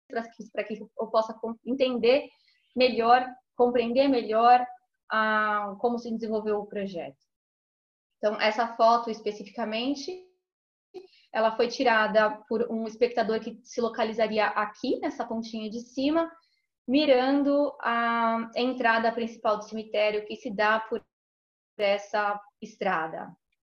para que eu possa entender melhor, compreender melhor como se desenvolveu o projeto. Então, essa foto especificamente, ela foi tirada por um espectador que se localizaria aqui, nessa pontinha de cima, mirando a entrada principal do cemitério, que se dá por essa estrada.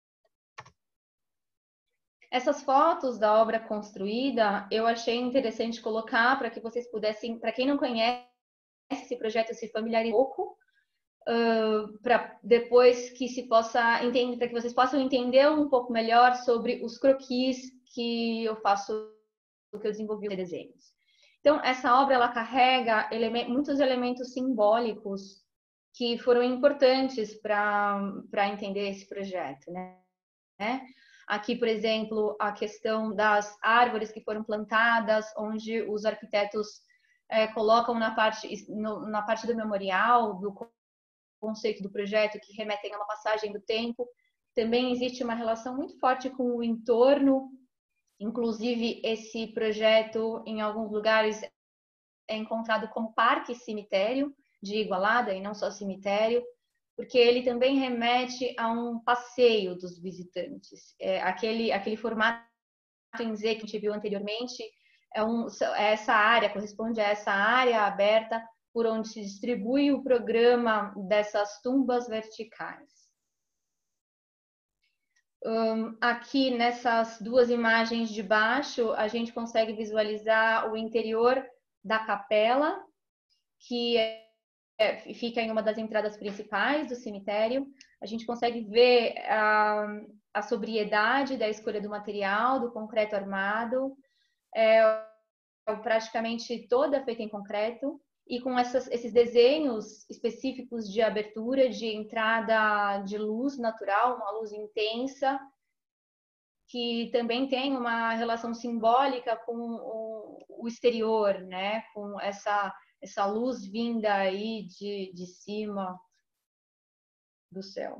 Essas fotos da obra construída, eu achei interessante colocar para que vocês pudessem, para quem não conhece esse projeto, se familiarizar um pouco, para depois que se possa entender, para que vocês possam entender um pouco melhor sobre os croquis que eu faço, que eu desenvolvi os desenhos. Então, essa obra ela carrega muitos elementos simbólicos que foram importantes para entender esse projeto, né? Aqui, por exemplo, a questão das árvores que foram plantadas, onde os arquitetos colocam na parte do memorial, do conceito do projeto, que remetem a uma passagem do tempo. Também existe uma relação muito forte com o entorno. Inclusive, esse projeto, em alguns lugares, é encontrado como parque-cemitério de Igualada, e não só cemitério, porque ele também remete a um passeio dos visitantes. Aquele formato em Z que a gente viu anteriormente, essa área, corresponde a essa área aberta por onde se distribui o programa dessas tumbas verticais. Aqui nessas duas imagens de baixo, a gente consegue visualizar o interior da capela, que fica em uma das entradas principais do cemitério. A gente consegue ver a sobriedade da escolha do material, do concreto armado, praticamente toda feita em concreto, e com esses desenhos específicos de abertura, de entrada de luz natural, uma luz intensa, que também tem uma relação simbólica com o exterior, né? Com essa luz vinda aí de cima do céu.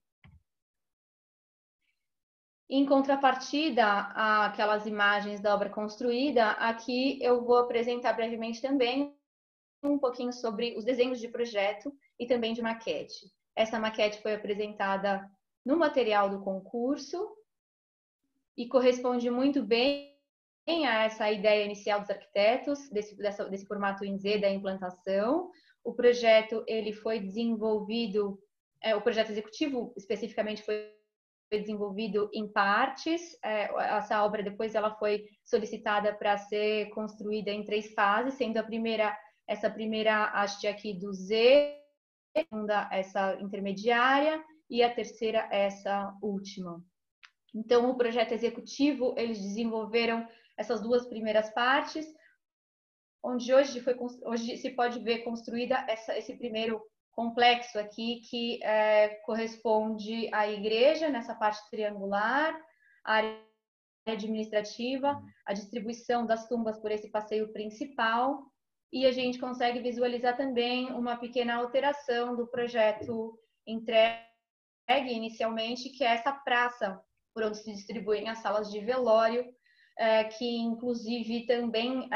Em contrapartida àquelas imagens da obra construída, aqui eu vou apresentar brevemente também um pouquinho sobre os desenhos de projeto e também de maquete. Essa maquete foi apresentada no material do concurso e corresponde muito bem a essa ideia inicial dos arquitetos, desse formato em Z da implantação. O projeto ele foi desenvolvido, o projeto executivo especificamente foi desenvolvido em partes. Essa obra depois ela foi solicitada para ser construída em 3 fases, sendo essa primeira haste aqui do Z, a segunda essa intermediária e a terceira essa última. Então, o projeto executivo, eles desenvolveram essas 2 primeiras partes, onde hoje se pode ver construída esse primeiro complexo aqui, que corresponde à igreja, nessa parte triangular, a área administrativa, a distribuição das tumbas por esse passeio principal, e a gente consegue visualizar também uma pequena alteração do projeto entregue inicialmente, que é essa praça, por onde se distribuem as salas de velório, que inclusive também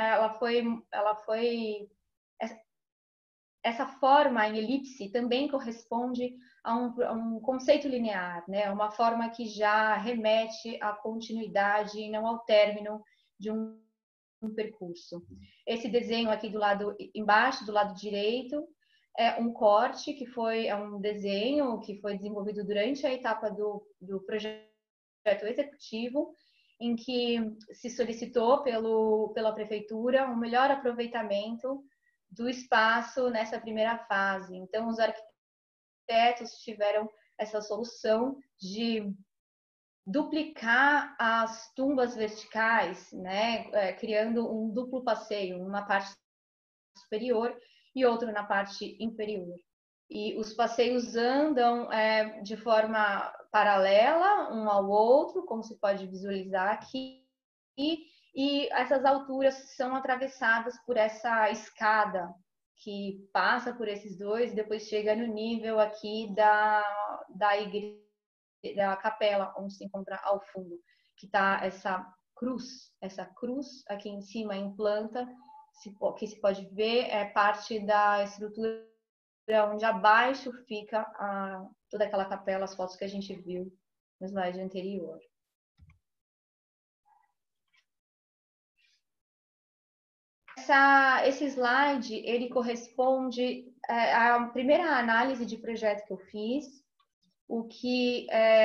essa forma em elipse também corresponde a um conceito linear, né? Uma forma que já remete à continuidade e não ao término de um percurso. Esse desenho aqui do lado embaixo, do lado direito, é um corte um desenho que foi desenvolvido durante a etapa do projeto executivo, em que se solicitou pela prefeitura um melhor aproveitamento do espaço nessa primeira fase. Então, os arquitetos tiveram essa solução de duplicar as tumbas verticais, né, criando um duplo passeio, uma parte superior e outro na parte inferior. E os passeios andam de forma paralela um ao outro, como se pode visualizar aqui, e essas alturas são atravessadas por essa escada que passa por esses dois e depois chega no nível aqui da igreja, da capela, onde se encontra ao fundo, que está essa cruz aqui em cima em planta, que se pode ver é parte da estrutura onde abaixo fica toda aquela capela, as fotos que a gente viu no slide anterior. Esse slide, ele corresponde à primeira análise de projeto que eu fiz, o que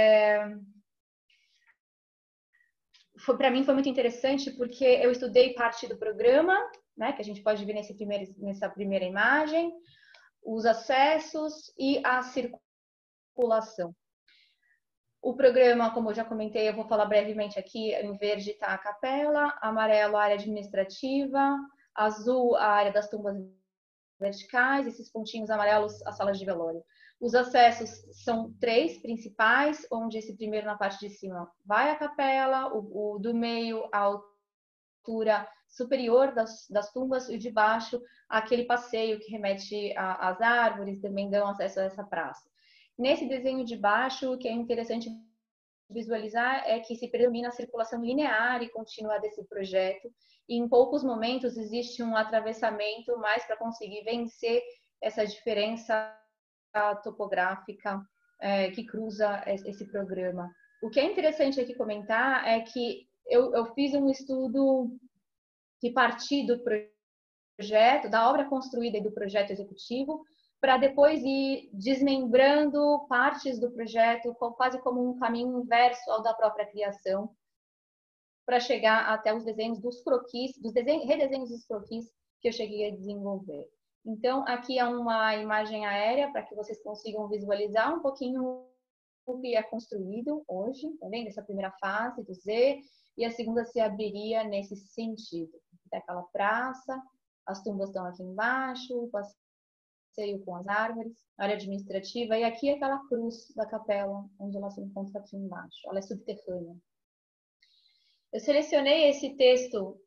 para mim foi muito interessante, porque eu estudei parte do programa, né, que a gente pode ver nessa primeira imagem, os acessos e a circulação. O programa, como eu já comentei, eu vou falar brevemente aqui, em verde está a capela, amarelo a área administrativa, azul a área das tumbas verticais, esses pontinhos amarelos as salas de velório. Os acessos são 3 principais, onde esse primeiro na parte de cima vai à capela, o do meio a altura superior das tumbas e de baixo aquele passeio que remete às árvores, também dão acesso a essa praça. Nesse desenho de baixo, o que é interessante visualizar é que se predomina a circulação linear e contínua desse projeto, e em poucos momentos existe um atravessamento mais para conseguir vencer essa diferença topográfica que cruza esse programa. O que é interessante aqui comentar é que eu fiz um estudo que parti do projeto, da obra construída e do projeto executivo, para depois ir desmembrando partes do projeto, quase como um caminho inverso ao da própria criação, para chegar até os desenhos dos croquis, redesenhos dos croquis que eu cheguei a desenvolver. Então, aqui é uma imagem aérea para que vocês consigam visualizar um pouquinho o que é construído hoje, tá vendo? Essa primeira fase do Z, e a segunda se abriria nesse sentido. Daquela praça, as tumbas estão aqui embaixo, o passeio com as árvores, área administrativa, e aqui é aquela cruz da capela, onde ela se encontra aqui embaixo. Ela é subterrânea. Eu selecionei esse texto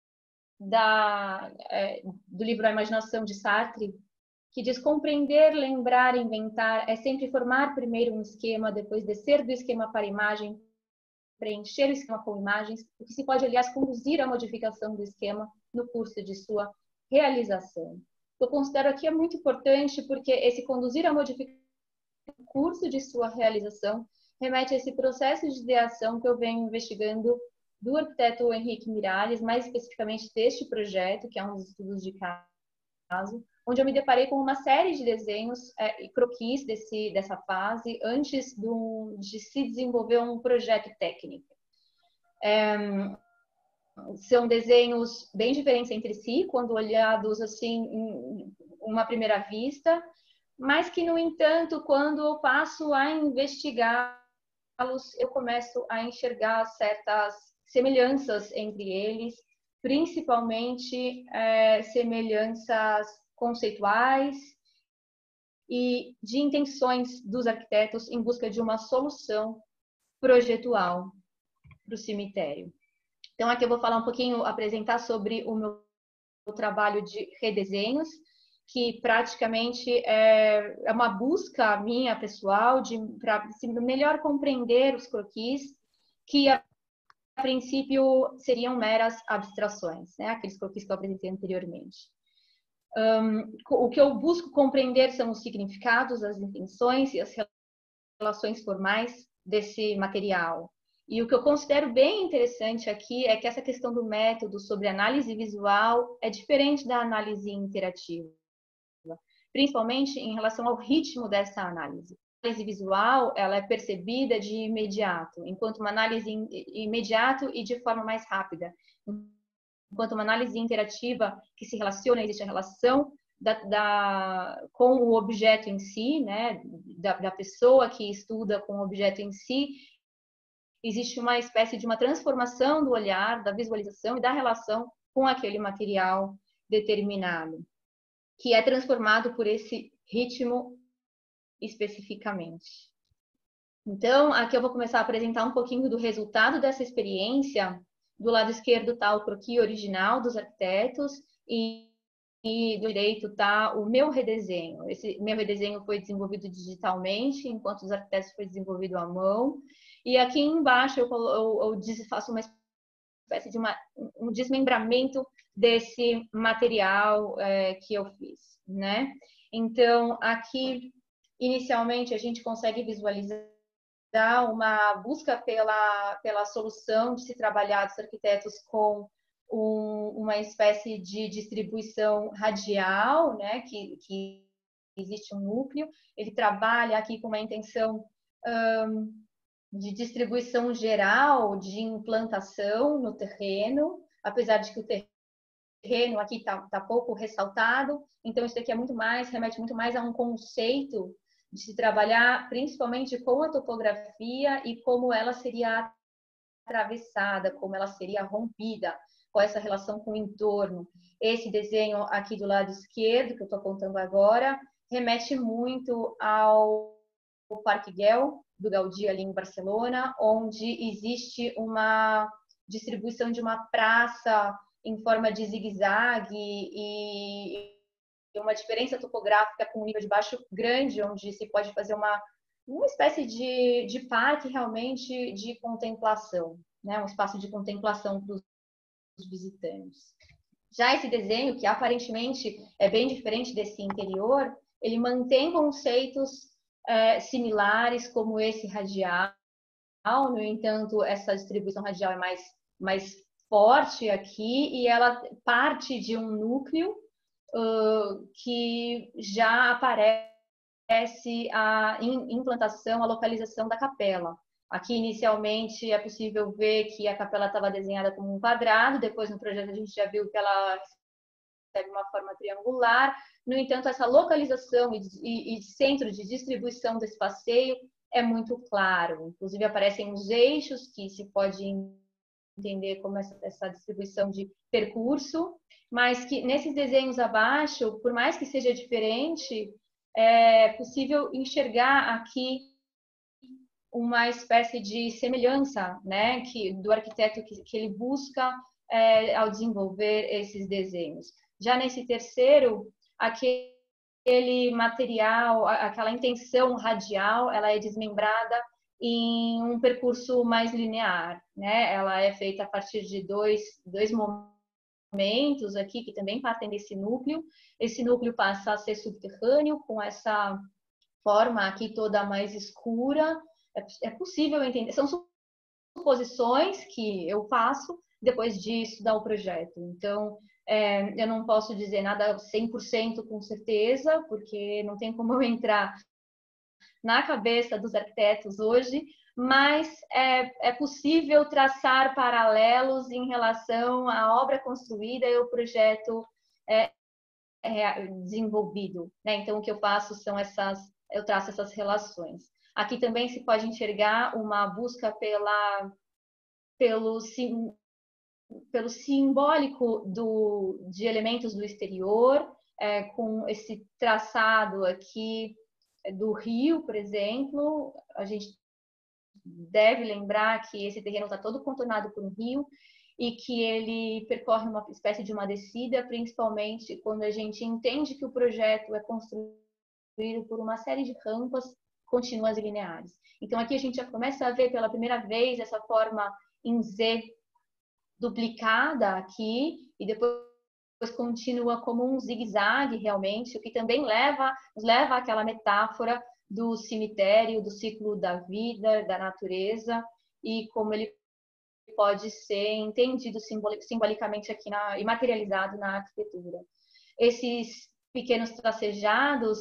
do livro A Imaginação, de Sartre, que diz: compreender, lembrar, inventar é sempre formar primeiro um esquema, depois descer do esquema para a imagem, preencher o esquema com imagens, o que se pode, aliás, conduzir à modificação do esquema no curso de sua realização. Eu considero aqui é muito importante porque esse conduzir à modificação no curso de sua realização remete a esse processo de ideação que eu venho investigando do arquiteto Henrique Miralles, mais especificamente deste projeto, que é um dos estudos de caso, onde eu me deparei com uma série de desenhos e croquis dessa fase antes de se desenvolver um projeto técnico. São desenhos bem diferentes entre si, quando olhados assim em uma primeira vista, mas que, no entanto, quando eu passo a investigá-los, eu começo a enxergar certas semelhanças entre eles, principalmente semelhanças conceituais e de intenções dos arquitetos em busca de uma solução projetual para o cemitério. Então, aqui eu vou falar um pouquinho, apresentar sobre o meu trabalho de redesenhos, que praticamente é uma busca minha pessoal para melhor compreender os croquis, que a princípio seriam meras abstrações, né? Aqueles croquis que eu apresentei anteriormente. O que eu busco compreender são os significados, as intenções e as relações formais desse material. E o que eu considero bem interessante aqui é que essa questão do método sobre análise visual é diferente da análise interativa, principalmente em relação ao ritmo dessa análise. A análise visual, ela é percebida de imediato, enquanto uma análise imediato e de forma mais rápida. Enquanto uma análise interativa que se relaciona, existe a relação com o objeto em si, né, da pessoa que estuda com o objeto em si, existe uma espécie de uma transformação do olhar, da visualização e da relação com aquele material determinado, que é transformado por esse ritmo especificamente. Então, aqui eu vou começar a apresentar um pouquinho do resultado dessa experiência. Do lado esquerdo está o croquis original dos arquitetos e do direito está o meu redesenho. Esse meu redesenho foi desenvolvido digitalmente, enquanto os arquitetos foi desenvolvido à mão. E aqui embaixo eu faço uma espécie de um desmembramento desse material que eu fiz, né? Então, aqui, inicialmente, a gente consegue visualizar uma busca pela solução de se trabalhar dos arquitetos com uma espécie de distribuição radial, né, que existe um núcleo. Ele trabalha aqui com uma intenção de distribuição geral, de implantação no terreno, apesar de que o terreno aqui tá pouco ressaltado. Então, isso aqui é remete muito mais a um conceito de se trabalhar principalmente com a topografia e como ela seria atravessada, como ela seria rompida, com essa relação com o entorno. Esse desenho aqui do lado esquerdo, que eu estou apontando agora, remete muito ao Parque Güell, do Gaudí, ali em Barcelona, onde existe uma distribuição de uma praça em forma de zigue-zague e uma diferença topográfica com um nível de baixo grande, onde se pode fazer uma espécie de parque realmente de contemplação, né? Um espaço de contemplação para os visitantes. Já esse desenho, que aparentemente é bem diferente desse interior, ele mantém conceitos similares, como esse radial. No entanto, essa distribuição radial é mais forte aqui e ela parte de um núcleo que já aparece a implantação, a localização da capela. Aqui, inicialmente, é possível ver que a capela estava desenhada como um quadrado, depois no projeto a gente já viu que ela recebe uma forma triangular. No entanto, essa localização e centro de distribuição desse passeio é muito claro. Inclusive, aparecem os eixos, que se pode entender como essa distribuição de percurso, mas que nesses desenhos abaixo, por mais que seja diferente, é possível enxergar aqui uma espécie de semelhança, né, do arquiteto que ele busca ao desenvolver esses desenhos. Já nesse terceiro, aquele material, aquela intenção radial, ela é desmembrada em um percurso mais linear, né? Ela é feita a partir de dois momentos aqui que também partem desse núcleo. Esse núcleo passa a ser subterrâneo com essa forma aqui toda mais escura. É possível entender, são suposições que eu faço depois de estudar o projeto. Então, eu não posso dizer nada 100% com certeza, porque não tem como eu entrar na cabeça dos arquitetos hoje, mas é possível traçar paralelos em relação à obra construída e o projeto desenvolvido, né? Então, o que eu faço são eu traço essas relações. Aqui também se pode enxergar uma busca pelo simbólico de elementos do exterior, com esse traçado aqui do rio, por exemplo. A gente deve lembrar que esse terreno está todo contornado por um rio e que ele percorre uma espécie de uma descida, principalmente quando a gente entende que o projeto é construído por uma série de rampas contínuas e lineares. Então, aqui a gente já começa a ver pela primeira vez essa forma em Z duplicada aqui e depois continua como um zigue-zague realmente, o que também nos leva àquela metáfora do cemitério, do ciclo da vida, da natureza e como ele pode ser entendido simbolicamente aqui e materializado na arquitetura. Esses pequenos tracejados,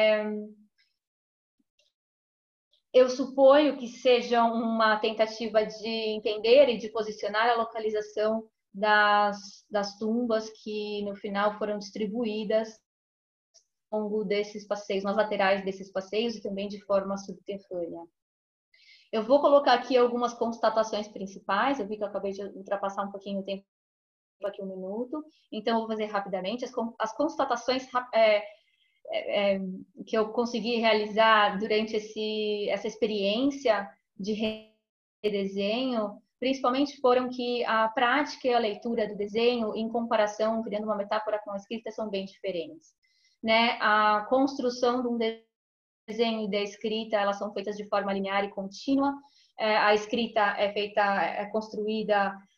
eu suponho que sejam uma tentativa de entender e de posicionar a localização das tumbas que no final foram distribuídas ao longo desses passeios, nas laterais desses passeios e também de forma subterrânea. Eu vou colocar aqui algumas constatações principais, eu vi que eu acabei de ultrapassar um pouquinho o tempo, aqui 1 minuto, então eu vou fazer rapidamente. As constatações que eu consegui realizar durante essa experiência de redesenho, principalmente foram que a prática e a leitura do desenho, em comparação, criando uma metáfora com a escrita, são bem diferentes, né? A construção de um desenho e da escrita, elas são feitas de forma linear e contínua. A escrita é construída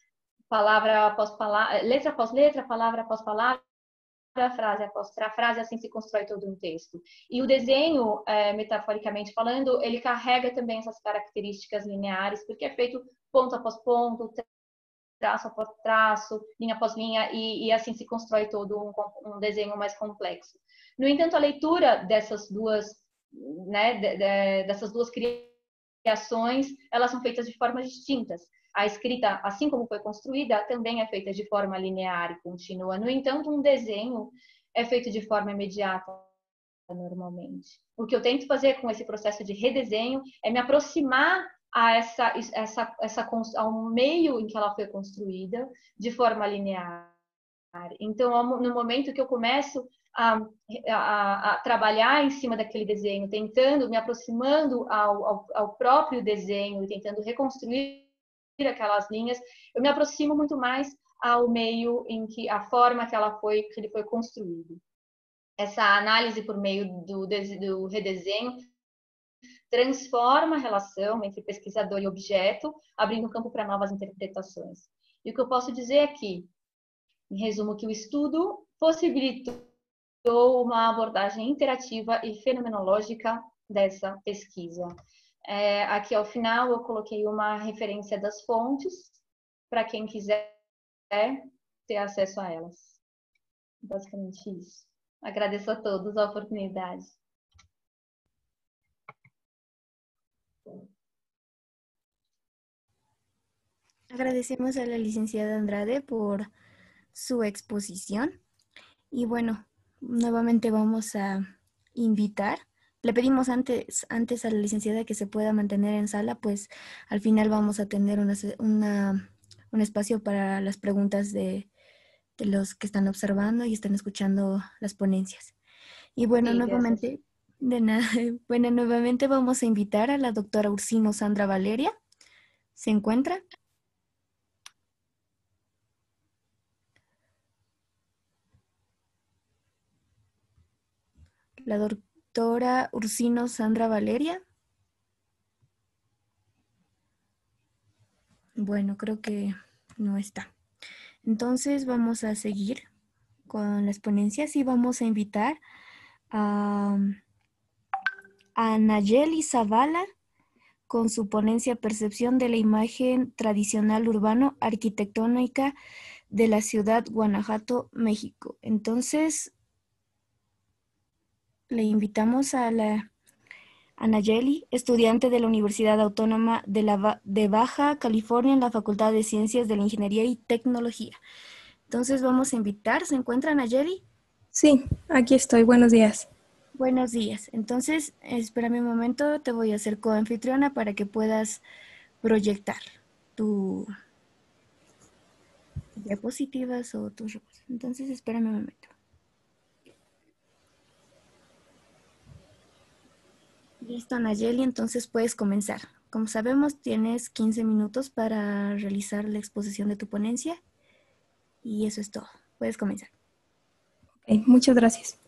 palavra após palavra, letra após letra, palavra após palavra, frase após frase, assim se constrói todo um texto. E o desenho, metaforicamente falando, ele carrega também essas características lineares, porque é feito ponto após ponto, traço após traço, linha após linha, e assim se constrói todo um desenho mais complexo. No entanto, a leitura dessas duas, né, dessas duas criações, elas são feitas de formas distintas. A escrita, assim como foi construída, também é feita de forma linear e contínua. No entanto, um desenho é feito de forma imediata, normalmente. O que eu tento fazer com esse processo de redesenho é me aproximar a ao meio em que ela foi construída de forma linear. Então, no momento que eu começo a trabalhar em cima daquele desenho, tentando, me aproximando ao próprio desenho e tentando reconstruir aquelas linhas, eu me aproximo muito mais ao meio em que a forma que ele foi construído. Essa análise por meio do redesenho transforma a relação entre pesquisador e objeto, abrindo campo para novas interpretações. E o que eu posso dizer aqui, em resumo, que o estudo possibilitou uma abordagem interativa e fenomenológica dessa pesquisa. Aqui ao final eu coloquei uma referência das fontes para quem quiser ter acesso a elas. Basicamente isso. Agradeço a todos a oportunidade. Agradecemos a la licenciada Andrade por su exposición. Y bueno, nuevamente vamos a invitar. Le pedimos antes a la licenciada que se pueda mantener en sala, pues al final vamos a tener un espacio para las preguntas de los que están observando y están escuchando las ponencias. Y bueno, Sí, nuevamente, de nada, bueno, nuevamente vamos a invitar a la doctora Ursino Sandra Valeria. ¿Se encuentra? La doctora Ursino Sandra Valeria. Bueno, creo que no está. Entonces vamos a seguir con las ponencias y vamos a invitar a Nayeli Zavala con su ponencia Percepción de la imagen tradicional urbano arquitectónica de la ciudad Guanajuato, México. Entonces, le invitamos a Nayeli, estudiante de la Universidad Autónoma de Baja California en la Facultad de Ciencias de la Ingeniería y Tecnología. Entonces vamos a invitar, ¿se encuentra Nayeli? Sí, aquí estoy, buenos días. Buenos días. Entonces, espérame un momento, te voy a hacer coanfitriona para que puedas proyectar tu diapositivas o tus ropas. Entonces, espérame un momento. Listo, Nayeli, entonces puedes comenzar. Como sabemos, tienes 15 minutos para realizar la exposición de tu ponencia y eso es todo. Puedes comenzar. Okay, muchas gracias.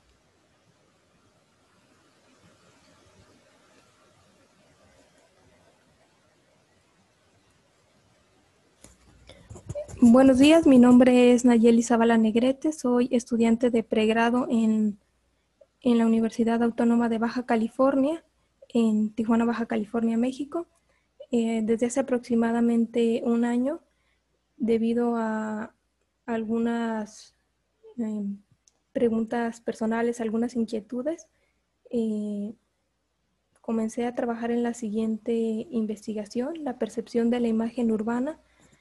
Buenos días, mi nombre es Nayeli Zavala Negrete, soy estudiante de pregrado en la Universidad Autónoma de Baja California, en Tijuana, Baja California, México. Desde hace aproximadamente un año, debido a algunas preguntas personales, algunas inquietudes, comencé a trabajar en la siguiente investigación: la percepción de la imagen urbana,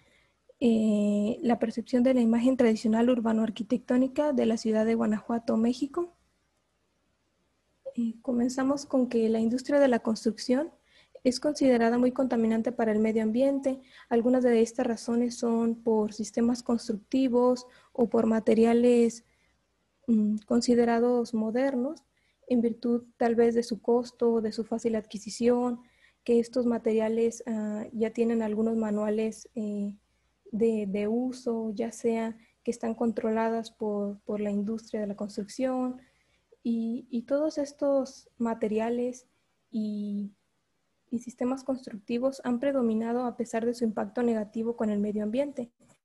la percepción de la imagen tradicional urbano-arquitectónica de la ciudad de Guanajuato, México. Comenzamos con que la industria de la construcción es considerada muy contaminante para el medio ambiente. Algunas de estas razones son por sistemas constructivos o por materiales considerados modernos, en virtud tal vez de su costo, de su fácil adquisición, que estos materiales ya tienen algunos manuales de uso, ya sea que están controladas por la industria de la construcción, y todos estos materiales y sistemas constructivos han predominado a pesar de su impacto negativo con el medio ambiente.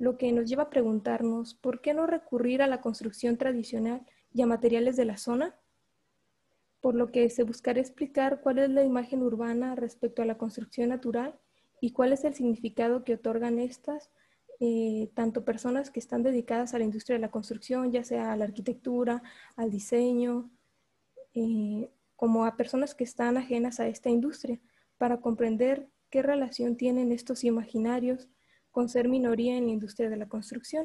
lo que nos lleva a preguntarnos ¿por qué no recurrir a la construcción tradicional y a materiales de la zona? Por lo que se buscará explicar cuál es la imagen urbana respecto a la construcción natural y cuál es el significado que otorgan estas, tanto personas que están dedicadas a la industria de la construcción, ya sea a la arquitectura, al diseño, como a personas que están ajenas a esta industria, para comprender qué relación tienen estos imaginarios con ser minoría en la industria de la construcción.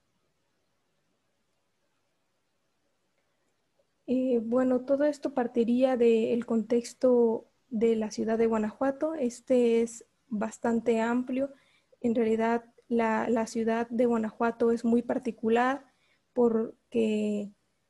Bueno, todo esto partiría del contexto de la ciudad de Guanajuato. Este es bastante amplio. En realidad, la ciudad de Guanajuato es muy particular porque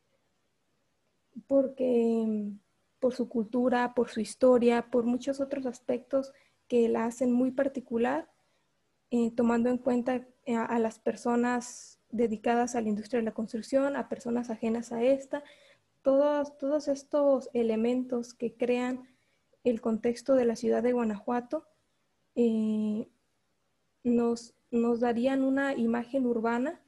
por su cultura, por su historia, por muchos otros aspectos que la hacen muy particular, tomando en cuenta a las personas dedicadas a la industria de la construcción, a personas ajenas a esta. Todos estos elementos que crean el contexto de la ciudad de Guanajuato nos darían una imagen urbana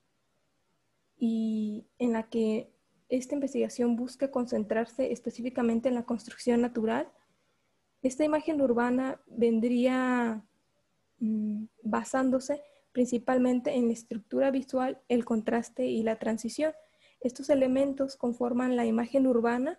y en la que esta investigación busca concentrarse específicamente en la construcción natural. Esta imagen urbana vendría basándose principalmente en la estructura visual, el contraste y la transición. Estos elementos conforman la imagen urbana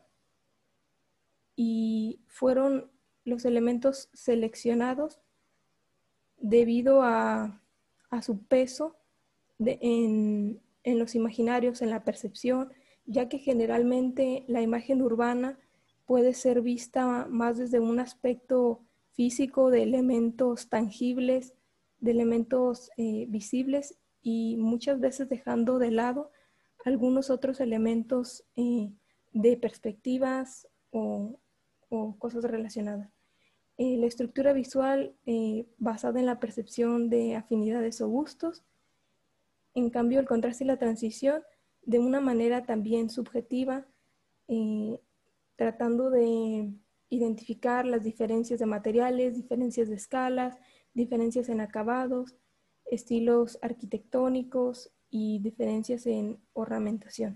y fueron los elementos seleccionados debido a su peso en los imaginarios, en la percepción, ya que generalmente la imagen urbana puede ser vista más desde un aspecto físico, de elementos tangibles, de elementos visibles y muchas veces dejando de lado algunos otros elementos de perspectivas o cosas relacionadas. La estructura visual basada en la percepción de afinidades o gustos. En cambio, el contraste y la transición de una manera también subjetiva, tratando de identificar las diferencias de materiales, diferencias de escalas, diferencias en acabados, estilos arquitectónicos y diferencias en ornamentación.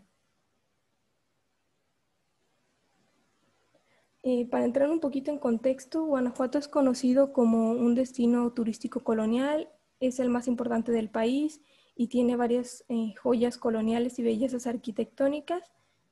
Para entrar un poquito en contexto, Guanajuato es conocido como un destino turístico colonial, es el más importante del país y tiene varias joyas coloniales y bellezas arquitectónicas.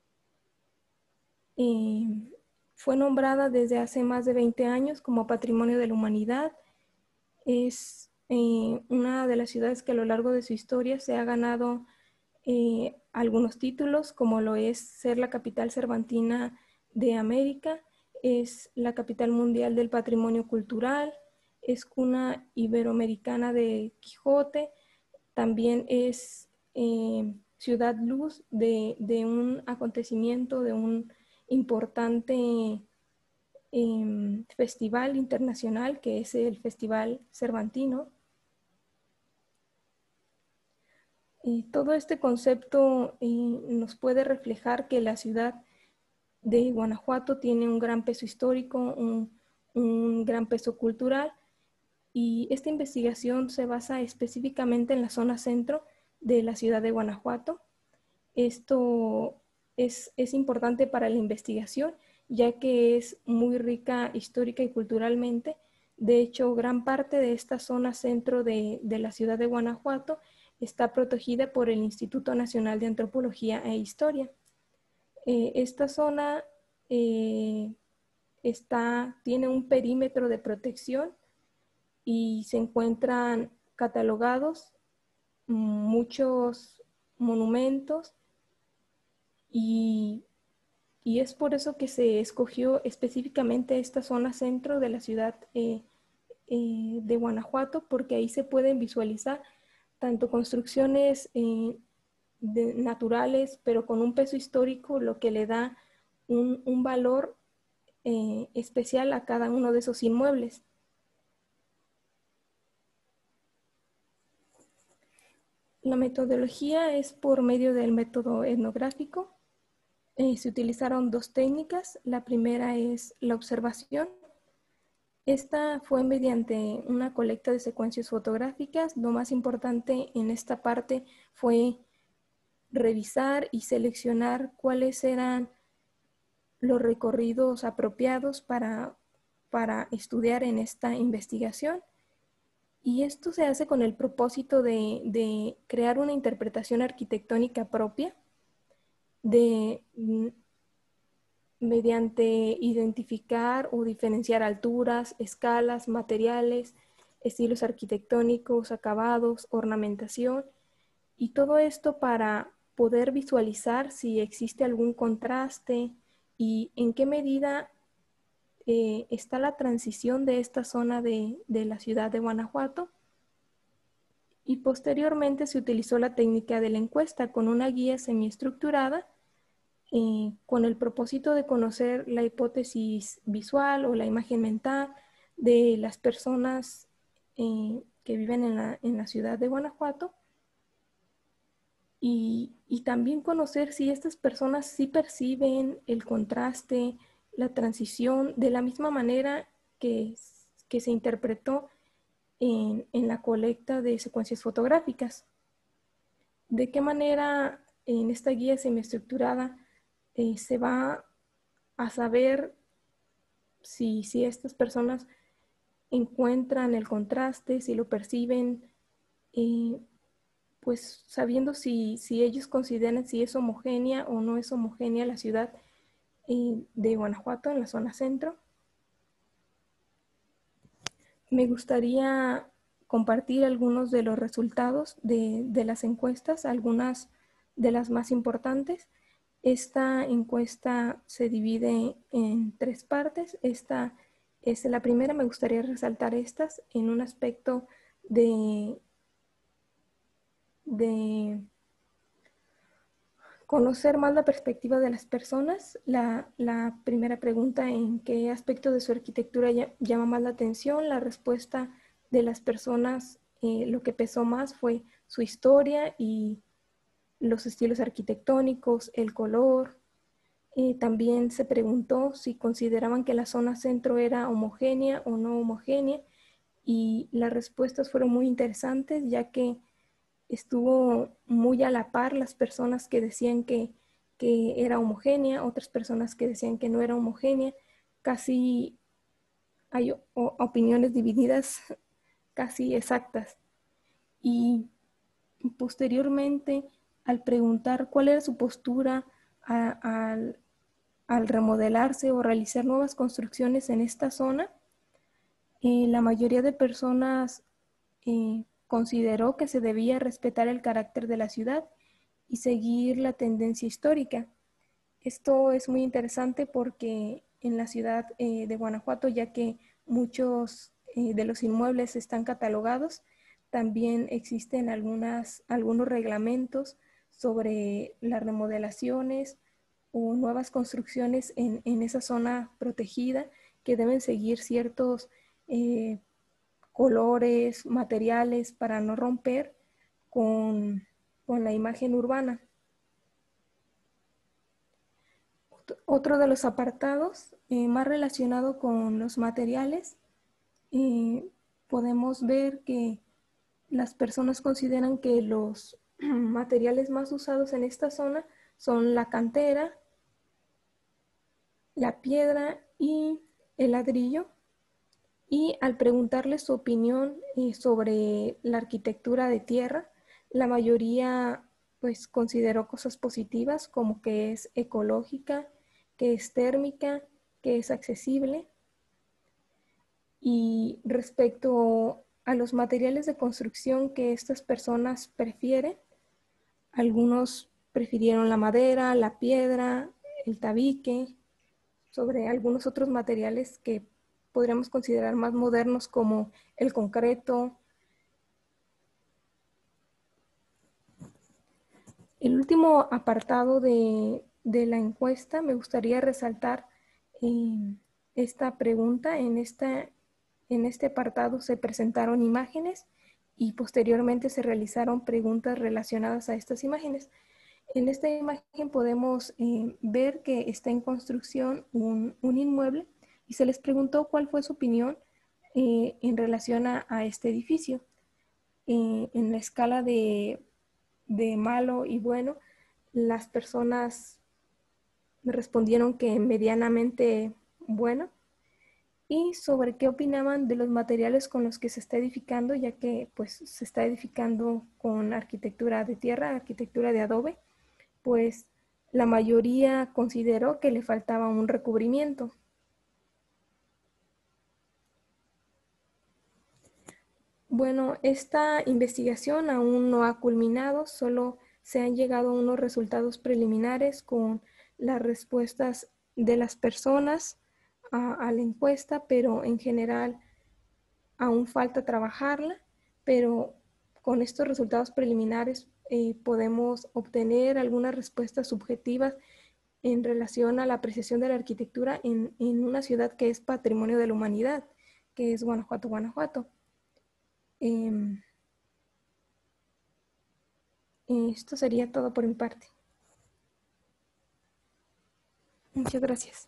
Fue nombrada desde hace más de 20 años como Patrimonio de la Humanidad. Es una de las ciudades que a lo largo de su historia se ha ganado algunos títulos, como lo es ser la capital cervantina de América, es la capital mundial del patrimonio cultural, es cuna iberoamericana de Quijote, también es ciudad luz de un acontecimiento, de un importante festival internacional que es el Festival Cervantino. Todo este concepto nos puede reflejar que la ciudad de Guanajuato tiene un gran peso histórico, un gran peso cultural, y esta investigación se basa específicamente en la zona centro de la ciudad de Guanajuato. Esto es importante para la investigación, ya que es muy rica histórica y culturalmente. De hecho, gran parte de esta zona centro de la ciudad de Guanajuato está protegida por el Instituto Nacional de Antropología e Historia. Esta zona tiene un perímetro de protección y se encuentran catalogados muchos monumentos y es por eso que se escogió específicamente esta zona centro de la ciudad de Guanajuato, porque ahí se pueden visualizar tanto construcciones naturales, pero con un peso histórico, lo que le da un valor especial a cada uno de esos inmuebles. La metodología es por medio del método etnográfico. Se utilizaron dos técnicas. La primera es la observación. Esta fue mediante una colecta de secuencias fotográficas. Lo más importante en esta parte fue revisar y seleccionar cuáles eran los recorridos apropiados para estudiar en esta investigación. Y esto se hace con el propósito de crear una interpretación arquitectónica propia, mediante identificar o diferenciar alturas, escalas, materiales, estilos arquitectónicos, acabados, ornamentación, y todo esto para poder visualizar si existe algún contraste y en qué medida está la transición de esta zona de la ciudad de Guanajuato. Y posteriormente se utilizó la técnica de la encuesta con una guía semiestructurada con el propósito de conocer la hipótesis visual o la imagen mental de las personas que viven en la ciudad de Guanajuato, y también conocer si estas personas sí perciben el contraste, la transición de la misma manera que se interpretó en la colecta de secuencias fotográficas. ¿De qué manera en esta guía semiestructurada se va a saber si estas personas encuentran el contraste, si lo perciben, pues sabiendo si ellos consideran si es homogénea o no es homogénea la ciudad de Guanajuato en la zona centro? Me gustaría compartir algunos de los resultados de las encuestas, algunas de las más importantes. Esta encuesta se divide en 3 partes. Esta es la primera. Me gustaría resaltar estas en un aspecto de conocer más la perspectiva de las personas. La primera pregunta: ¿en qué aspecto de su arquitectura llama más la atención? La respuesta de las personas, lo que pesó más fue su historia y los estilos arquitectónicos, el color. También se preguntó si consideraban que la zona centro era homogénea o no homogénea, y las respuestas fueron muy interesantes, ya que estuvo muy a la par las personas que decían que era homogénea, otras personas que decían que no era homogénea. Casi hay opiniones divididas casi exactas. Y posteriormente, al preguntar cuál era su postura al remodelarse o realizar nuevas construcciones en esta zona, la mayoría de personas consideró que se debía respetar el carácter de la ciudad y seguir la tendencia histórica. Esto es muy interesante porque en la ciudad de Guanajuato, ya que muchos de los inmuebles están catalogados, también existen algunos reglamentos sobre las remodelaciones o nuevas construcciones en esa zona protegida, que deben seguir ciertos colores, materiales, para no romper con la imagen urbana. Otro de los apartados más relacionado con los materiales, podemos ver que las personas consideran que los materiales más usados en esta zona son la cantera, la piedra y el ladrillo. Y al preguntarles su opinión sobre la arquitectura de tierra, la mayoría pues consideró cosas positivas, como que es ecológica, que es térmica, que es accesible. Y respecto a los materiales de construcción que estas personas prefieren, algunos prefirieron la madera, la piedra, el tabique, sobre algunos otros materiales que podríamos considerar más modernos, como el concreto. El último apartado de la encuesta, me gustaría resaltar esta pregunta. En este apartado se presentaron imágenes y posteriormente se realizaron preguntas relacionadas a estas imágenes. En esta imagen podemos ver que está en construcción un inmueble, y se les preguntó cuál fue su opinión en relación a este edificio. En la escala de malo y bueno, las personas me respondieron que medianamente bueno, y sobre qué opinaban de los materiales con los que se está edificando, ya que pues se está edificando con arquitectura de tierra, arquitectura de adobe, pues la mayoría consideró que le faltaba un recubrimiento. Bueno, esta investigación aún no ha culminado, solo se han llegado a unos resultados preliminares con las respuestas de las personas a la encuesta, pero en general aún falta trabajarla, pero con estos resultados preliminares podemos obtener algunas respuestas subjetivas en relación a la apreciación de la arquitectura en una ciudad que es patrimonio de la humanidad, que es Guanajuato, Guanajuato. Esto sería todo por mi parte. Muchas gracias.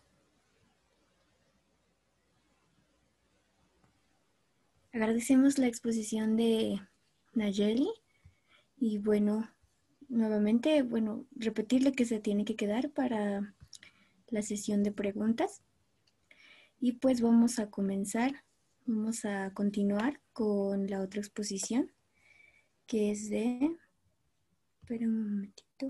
Agradecemos la exposición de Nayeli y bueno, nuevamente, bueno, repetirle que se tiene que quedar para la sesión de preguntas. Y pues vamos a continuar con la otra exposición, que es de, espera un momentito,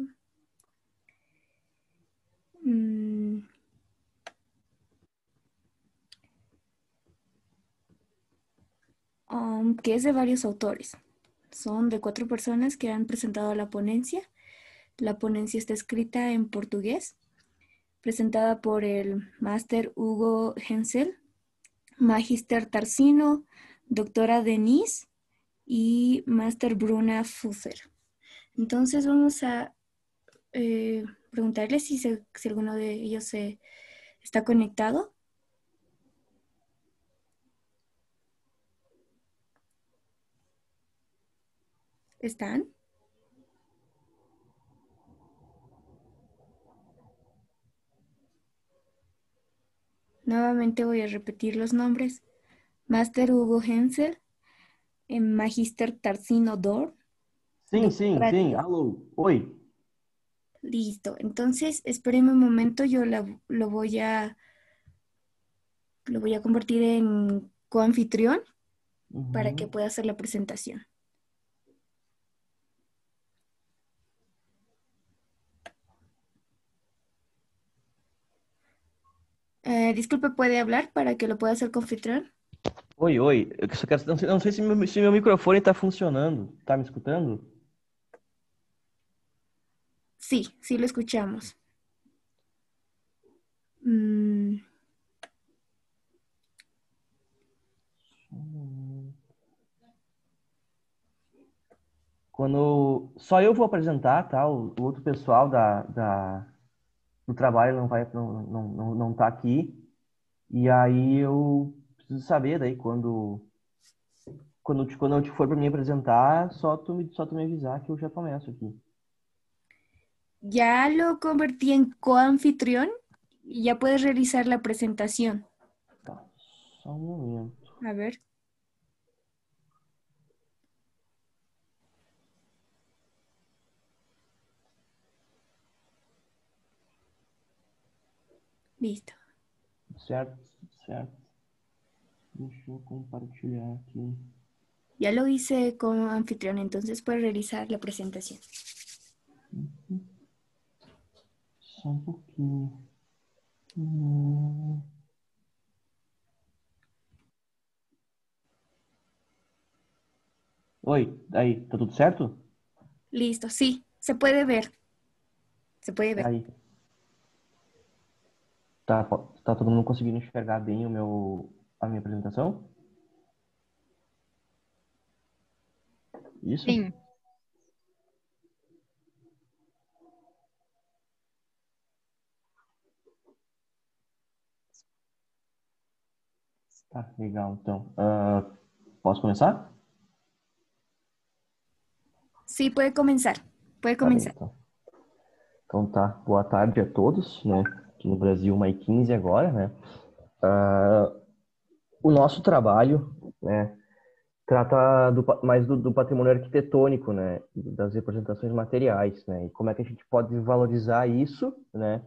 que es de varios autores. Son de 4 personas que han presentado la ponencia. La ponencia está escrita en portugués, presentada por el máster Hugo Hensel, Magister Tarsino, doctora Denise y máster Bruna Fusser. Entonces vamos a preguntarle si alguno de ellos se está conectado. ¿Están? Nuevamente voy a repetir los nombres. Máster Hugo Hensel, Magister Tarsino Dor. Sim. Alô, oi. Listo. Entonces, espérenme un momento, yo lo voy a convertir en coanfitrión para que pueda hacer la presentación. Disculpe, ¿puede hablar para que lo pueda hacer coanfitrión? Oi. Eu só quero, não sei se meu microfone está funcionando. Tá me escutando? Sí, sí lo escuchamos. Quando só eu vou apresentar, tá? O outro pessoal do trabalho não tá aqui. E aí eu preciso saber daí quando eu te for para me apresentar, só tu me avisar que eu já começo aqui. Ya lo convertí en coanfitrión y ya puedes realizar la presentación. Tá, só um momento. A ver. Listo. Certo. Deixa eu compartilhar aqui. Ya lo hice como anfitrión, entonces puedes realizar la presentación. Só um pouquinho. Oi, aí, tá tudo certo? Listo, sí, se puede ver. Se puede ver. Aí. Tá todo mundo conseguindo enxergar bem a minha apresentação? Isso? Sim. Tá, legal. Então, posso começar? Sí, puede comenzar. Puede Tá bem, comenzar. então tá. Boa tarde a todos, né? Aqui no Brasil, 1h15 agora, né? o nosso trabalho, né, trata mais do patrimônio arquitetônico, né, das representações materiais, né, e como é que a gente pode valorizar isso, né,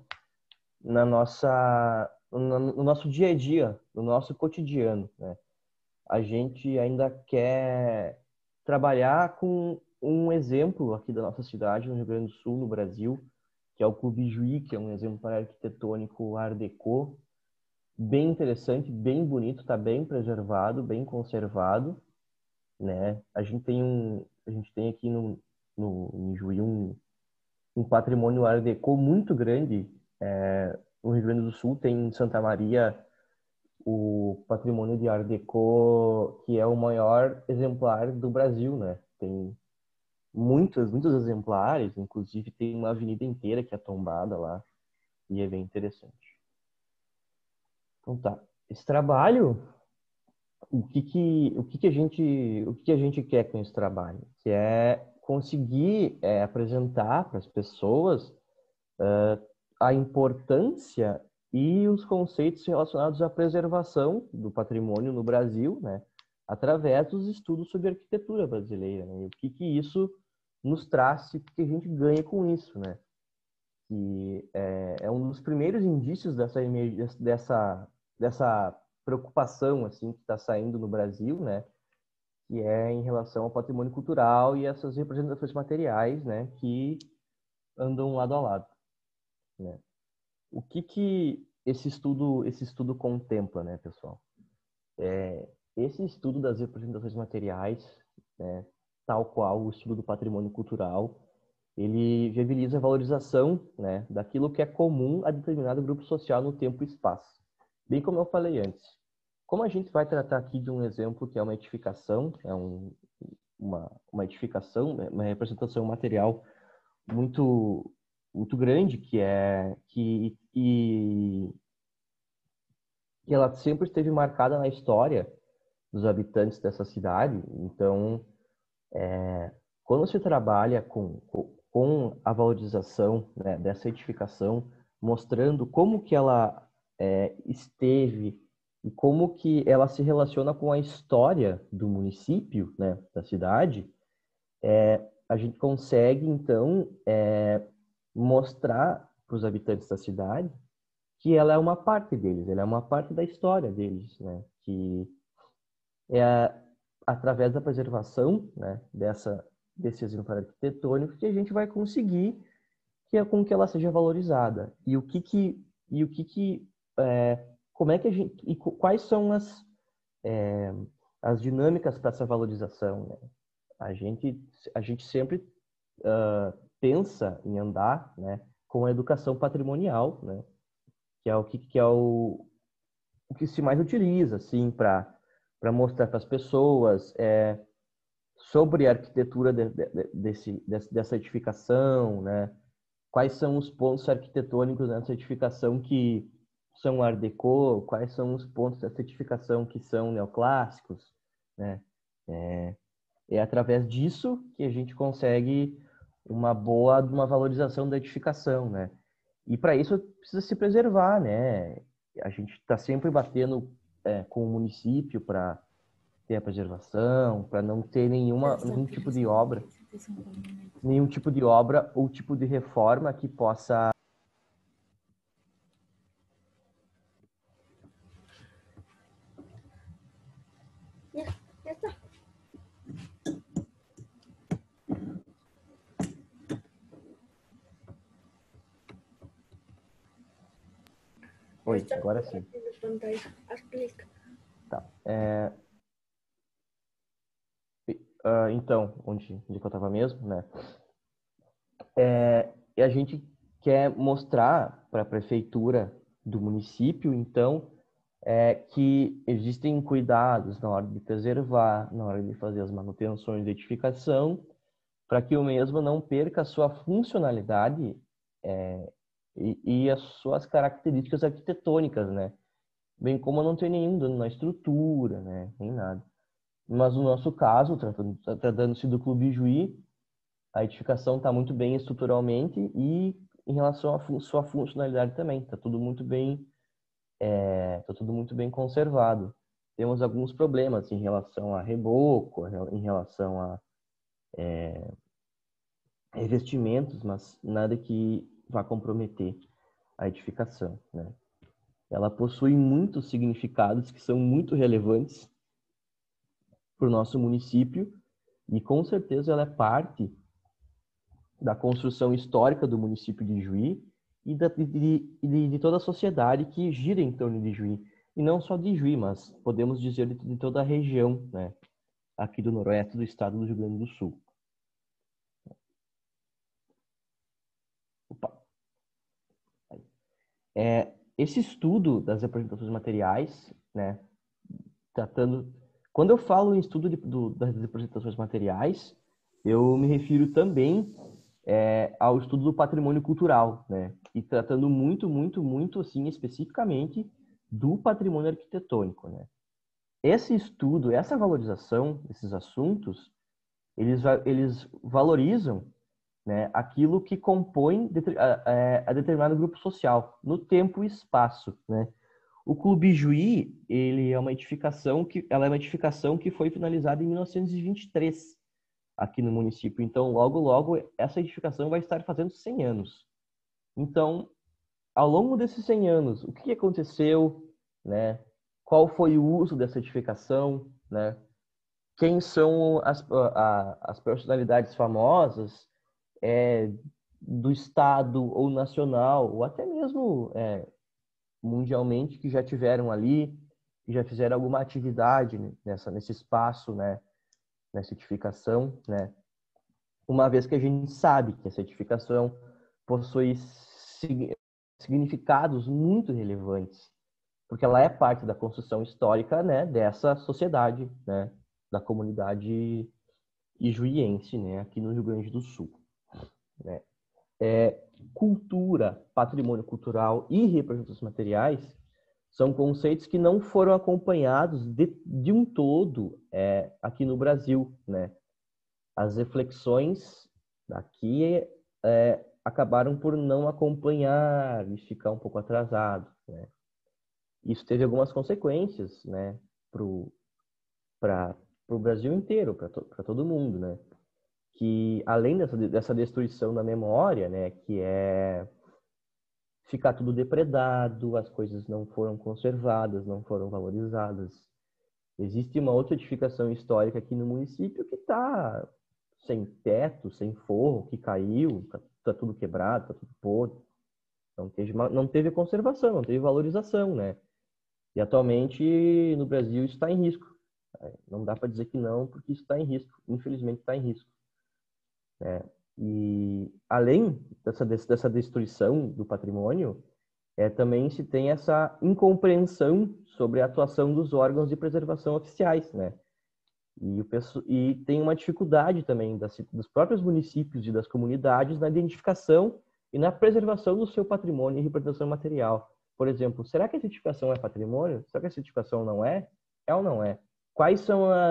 no nosso dia a dia, no nosso cotidiano, né. A gente ainda quer trabalhar com um exemplo aqui da nossa cidade, no Rio Grande do Sul, no Brasil, que é o Clube Juí, que é um exemplo arquitetônico Art Deco, bem interessante, bem bonito, está bem preservado, bem conservado, né? A gente tem aqui em Juí um patrimônio Art Deco muito grande. No Rio Grande do Sul tem em Santa Maria o patrimônio de Art Deco, que é o maior exemplar do Brasil, né? Tem muitos exemplares, inclusive tem uma avenida inteira que é tombada lá, e é bem interessante. Então tá, esse trabalho, o que a gente quer com esse trabalho? Que é conseguir apresentar para as pessoas a importância e os conceitos relacionados à preservação do patrimônio no Brasil, né, através dos estudos sobre arquitetura brasileira, né, e o que isso nos traz, o que a gente ganha com isso, né, que é um dos primeiros indícios dessa preocupação assim que está saindo no Brasil, né, que é em relação ao patrimônio cultural e essas representações materiais, né, que andam lado a lado, né. O que esse estudo contempla, né, pessoal? Esse estudo das representações materiais, né, tal qual o estudo do patrimônio cultural, ele viabiliza a valorização, né, daquilo que é comum a determinado grupo social no tempo e espaço. Bem como eu falei antes. Como a gente vai tratar aqui de um exemplo que é uma edificação, uma edificação, uma representação material muito muito grande, que ela sempre esteve marcada na história dos habitantes dessa cidade. Então, quando se trabalha com a valorização, né, dessa edificação, mostrando como que ela esteve e como que ela se relaciona com a história do município, né, da cidade, a gente consegue, então, mostrar para os habitantes da cidade que ela é uma parte deles, ela é uma parte da história deles, né? Que é através da preservação, né, desse exemplar arquitetônico que a gente vai conseguir com que ela seja valorizada. Como é que a gente, quais são as dinâmicas para essa valorização, né? A gente sempre pensa em andar, né, com a educação patrimonial, né, que é o que se mais utiliza, assim, para mostrar para as pessoas sobre a arquitetura dessa edificação, né, quais são os pontos arquitetônicos dessa edificação que são Art Deco, quais são os pontos dessa edificação que são neoclássicos, né, é através disso que a gente consegue uma valorização da edificação, né? E para isso precisa se preservar, né? A gente está sempre batendo com o município para ter a preservação, para não ter nenhum tipo de obra ou tipo de reforma que possa Oi, agora sim. Tá. Então, onde eu estava mesmo, né? E a gente quer mostrar para a prefeitura do município, então, que existem cuidados na hora de preservar, na hora de fazer as manutenções de edificação, para que o mesmo não perca a sua funcionalidade e as suas características arquitetônicas, né? Bem como não ter nenhum dano na estrutura, né? Nem nada. Mas no nosso caso, tratando-se do Clube Juí, a edificação está muito bem estruturalmente e em relação à sua funcionalidade também. Está tudo muito bem conservado. temos alguns problemas em relação a reboco, em relação a revestimentos, mas nada que vá comprometer a edificação, né? Ela possui muitos significados que são muito relevantes para o nosso município e com certeza ela é parte da construção histórica do município de Juí e de toda a sociedade que gira em torno de Juí. E não só de Juí, mas podemos dizer de toda a região, né, aqui do noroeste do estado do Rio Grande do Sul. Opa. Esse estudo das representações materiais, né, quando eu falo em estudo das representações materiais, eu me refiro também ao estudo do patrimônio cultural, né, e tratando muito, assim, especificamente do patrimônio arquitetônico, né. Esse estudo, essa valorização desses assuntos, eles valorizam, né, aquilo que compõe a determinado grupo social, no tempo e espaço, né. O Clube Juí, ela é uma edificação que foi finalizada em 1923 aqui no município. Então, logo, essa edificação vai estar fazendo 100 anos. Então, ao longo desses 100 anos, o que aconteceu, né? Qual foi o uso dessa edificação, né? Quem são as personalidades famosas do estado ou nacional, ou até mesmo mundialmente, que já tiveram ali, que já fizeram alguma atividade nesse espaço, né? Nessa edificação, né? Uma vez que a gente sabe que essa edificação possui significados muito relevantes, porque ela é parte da construção histórica, né, dessa sociedade, né, da comunidade ijuiense, né, aqui no Rio Grande do Sul, né. Cultura, patrimônio cultural e representações materiais são conceitos que não foram acompanhados de um todo aqui no Brasil, né. As reflexões daqui acabaram por não acompanhar e ficar um pouco atrasado, né. Isso teve algumas consequências, né, para o Brasil inteiro, para todo mundo, né? Que além dessa destruição da memória, né, que é ficar tudo depredado, as coisas não foram conservadas, não foram valorizadas. Existe uma outra edificação histórica aqui no município que está sem teto, sem forro, que caiu, está tudo quebrado, está tudo podre. Não teve conservação, não teve valorização, né? E atualmente no Brasil isso está em risco. Não dá para dizer que não, porque isso está em risco. Infelizmente está em risco. E além dessa destruição do patrimônio, também se tem essa incompreensão sobre a atuação dos órgãos de preservação oficiais, né? E tem uma dificuldade também dos próprios municípios e das comunidades na identificação e na preservação do seu patrimônio e representação material. Por exemplo, será que essa edificação é patrimônio? Será que essa edificação não é? É ou não é? Quais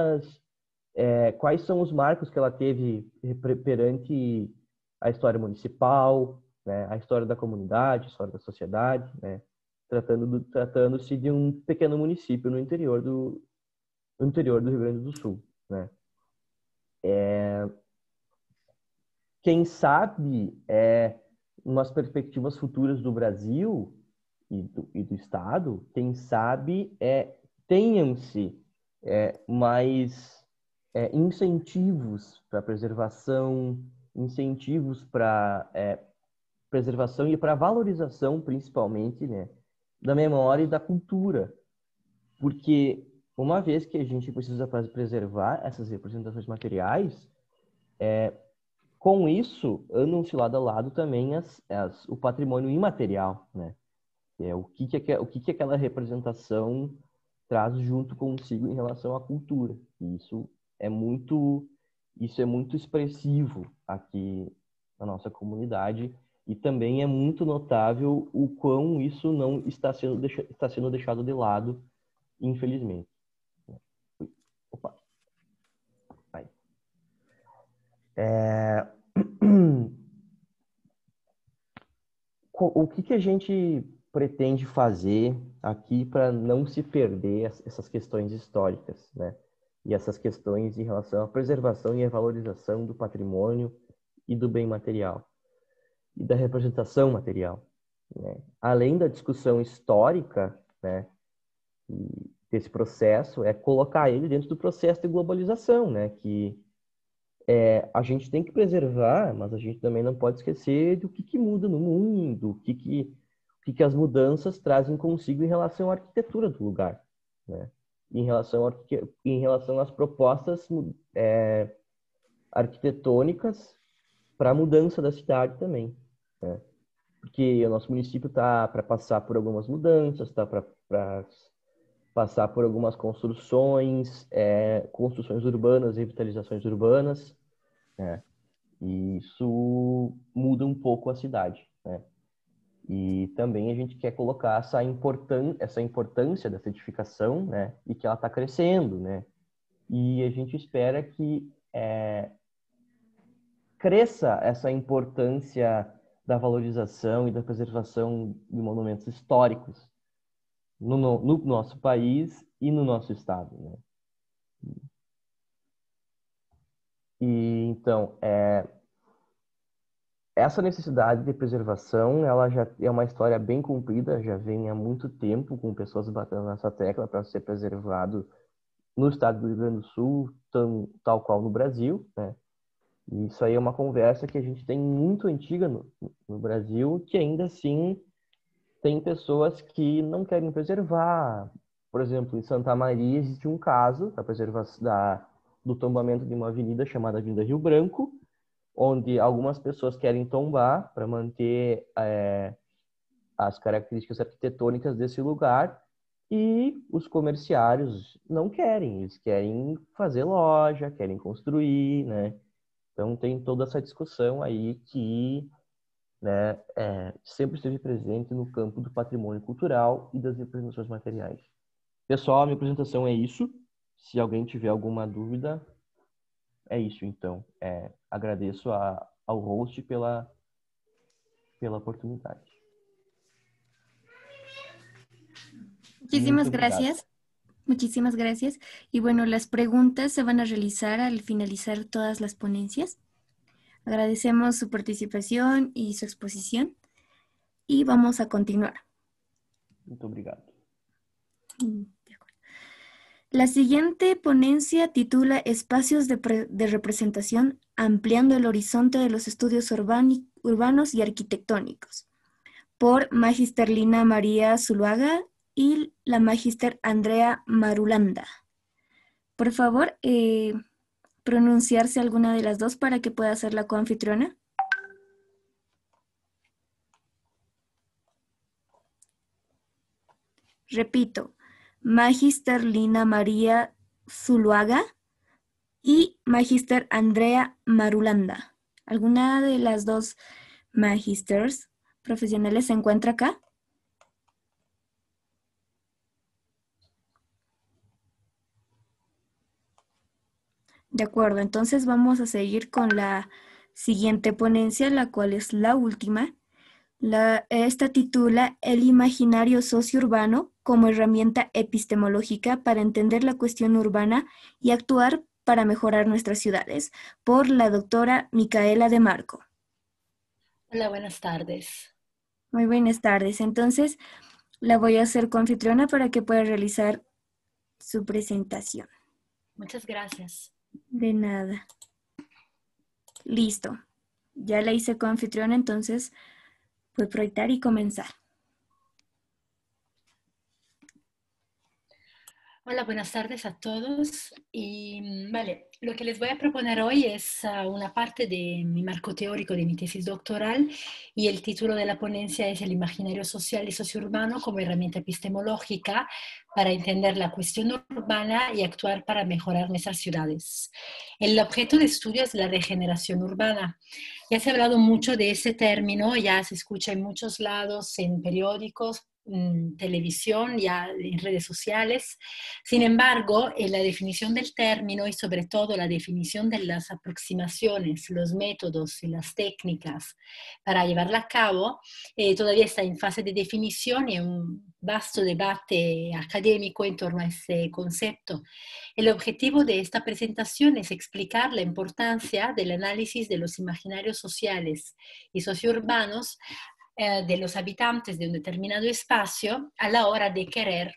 são os marcos que ela teve perante a história municipal, né? A história da comunidade, a história da sociedade, né? Tratando-se de um pequeno município no interior do Rio Grande do Sul, né? Quem sabe, umas perspectivas futuras do Brasil e do Estado, quem sabe tenham-se mais incentivos para preservação, incentivos para preservação e para valorização, principalmente, né, da memória e da cultura. Porque uma vez que a gente precisa preservar essas representações materiais, com isso, andam-se lado a lado também o patrimônio imaterial, né? O que aquela representação traz junto consigo em relação à cultura. E isso é muito expressivo aqui na nossa comunidade e também é muito notável o quão isso não está sendo deixado de lado, infelizmente. Opa. Aí. O que a gente pretende fazer aqui para não se perder essas questões históricas, né? E essas questões em relação à preservação e à valorização do patrimônio e do bem material e da representação material, né? Além da discussão histórica, né, desse processo, é colocar ele dentro do processo de globalização, né, que a gente tem que preservar, mas a gente também não pode esquecer do que muda no mundo, o que as mudanças trazem consigo em relação à arquitetura do lugar, né? Em relação às propostas arquitetônicas para a mudança da cidade também, né? Porque o nosso município está para passar por algumas mudanças, está para passar por algumas construções urbanas, revitalizações urbanas, né? E isso muda um pouco a cidade, né? E também a gente quer colocar essa importância dessa edificação, né? E que ela está crescendo, né? E a gente espera que cresça essa importância da valorização e da preservação de monumentos históricos no nosso país e no nosso estado, né? E então, essa necessidade de preservação, ela já é uma história bem comprida, já vem há muito tempo com pessoas batendo nessa tecla para ser preservado no estado do Rio Grande do Sul, tal qual no Brasil, né? E isso aí é uma conversa que a gente tem muito antiga no Brasil, que ainda assim tem pessoas que não querem preservar. Por exemplo, em Santa Maria existe um caso da preservação do tombamento de uma avenida chamada Avenida Rio Branco, onde algumas pessoas querem tombar para manter as características arquitetônicas desse lugar e os comerciários não querem, eles querem fazer loja, querem construir, né? Então tem toda essa discussão aí que, né, sempre esteve presente no campo do patrimônio cultural e das representações materiais. Pessoal, a minha apresentação é isso. Se alguém tiver alguma dúvida, é isso então. Agradeço ao host pela oportunidade. Muchísimas gracias. Muchísimas gracias. Y bueno, las preguntas se van a realizar al finalizar todas las ponencias. Agradecemos su participación y su exposición. Y vamos a continuar. Muito obrigado. De acuerdo. La siguiente ponencia titula Espacios de representación ampliando el horizonte de los estudios urbanos y arquitectónicos, por Magister Lina María Zuluaga y la Magister Andrea Marulanda. Por favor, pronunciarse alguna de las dos para que pueda ser la coanfitriona. Repito, Magister Lina María Zuluaga y Magister Andrea Marulanda. ¿Alguna de las dos magisters profesionales se encuentra acá? De acuerdo, entonces vamos a seguir con la siguiente ponencia, la cual es la última. Esta titula El imaginario sociourbano como herramienta epistemológica para entender la cuestión urbana y actuar para mejorar nuestras ciudades, por la doctora Micaela de Marco. Hola, buenas tardes. Muy buenas tardes. Entonces, la voy a hacer coanfitriona para que pueda realizar su presentación. Muchas gracias. De nada. Listo. Ya la hice coanfitriona, entonces puedo proyectar y comenzar. Hola, buenas tardes a todos. Y vale, lo que les voy a proponer hoy es una parte de mi marco teórico de mi tesis doctoral y el título de la ponencia es El imaginario social y sociourbano como herramienta epistemológica para entender la cuestión urbana y actuar para mejorar nuestras ciudades. El objeto de estudio es la regeneración urbana. Ya se ha hablado mucho de ese término, ya se escucha en muchos lados, en periódicos, televisión, ya en redes sociales. Sin embargo, la definición del término y sobre todo la definición de las aproximaciones, los métodos y las técnicas para llevarla a cabo todavía está en fase de definición y hay un vasto debate académico en torno a ese concepto. El objetivo de esta presentación es explicar la importancia del análisis de los imaginarios sociales y sociourbanos de los habitantes de un determinado espacio a la hora de querer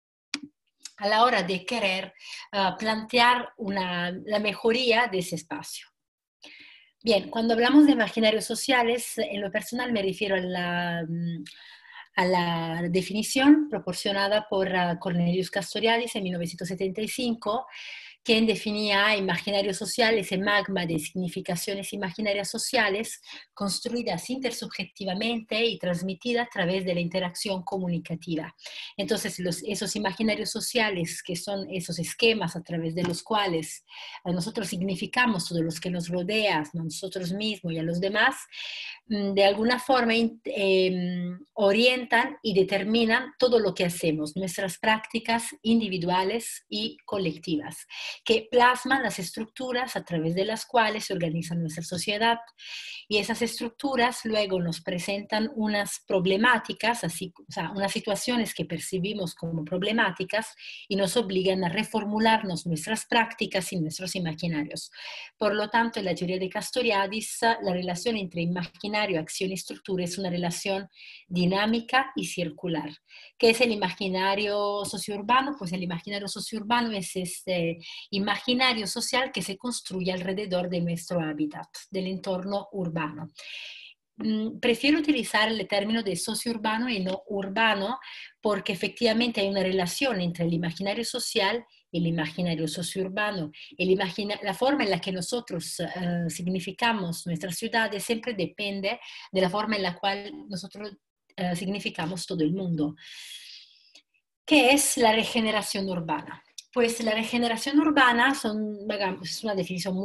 plantear la mejoría de ese espacio. Bien, cuando hablamos de imaginarios sociales, en lo personal me refiero a la definición proporcionada por Cornelius Castoriadis en 1975, quien definía imaginario social ese magma de significaciones imaginarias sociales construidas intersubjetivamente y transmitidas a través de la interacción comunicativa. Entonces, esos imaginarios sociales, que son esos esquemas a través de los cuales nosotros significamos todo lo que nos rodea, a nosotros mismos y a los demás, de alguna forma orientan y determinan todo lo que hacemos, nuestras prácticas individuales y colectivas, que plasman las estructuras a través de las cuales se organiza nuestra sociedad. Y esas estructuras luego nos presentan unas problemáticas, unas situaciones que percibimos como problemáticas y nos obligan a reformularnos nuestras prácticas y nuestros imaginarios. Por lo tanto, en la teoría de Castoriadis, la relación entre imaginario, acción y estructura es una relación dinámica y circular. ¿Qué es el imaginario sociourbano? Pues el imaginario sociourbano es este imaginario social que se construye alrededor de nuestro hábitat, del entorno urbano. Prefiero utilizar el término de sociourbano y no urbano porque efectivamente hay una relación entre el imaginario social y el imaginario sociourbano. La forma en la que nosotros significamos nuestras ciudades siempre depende de la forma en la cual nosotros significamos todo el mundo. ¿Qué es la regeneración urbana? Pues la regeneración urbana es una definición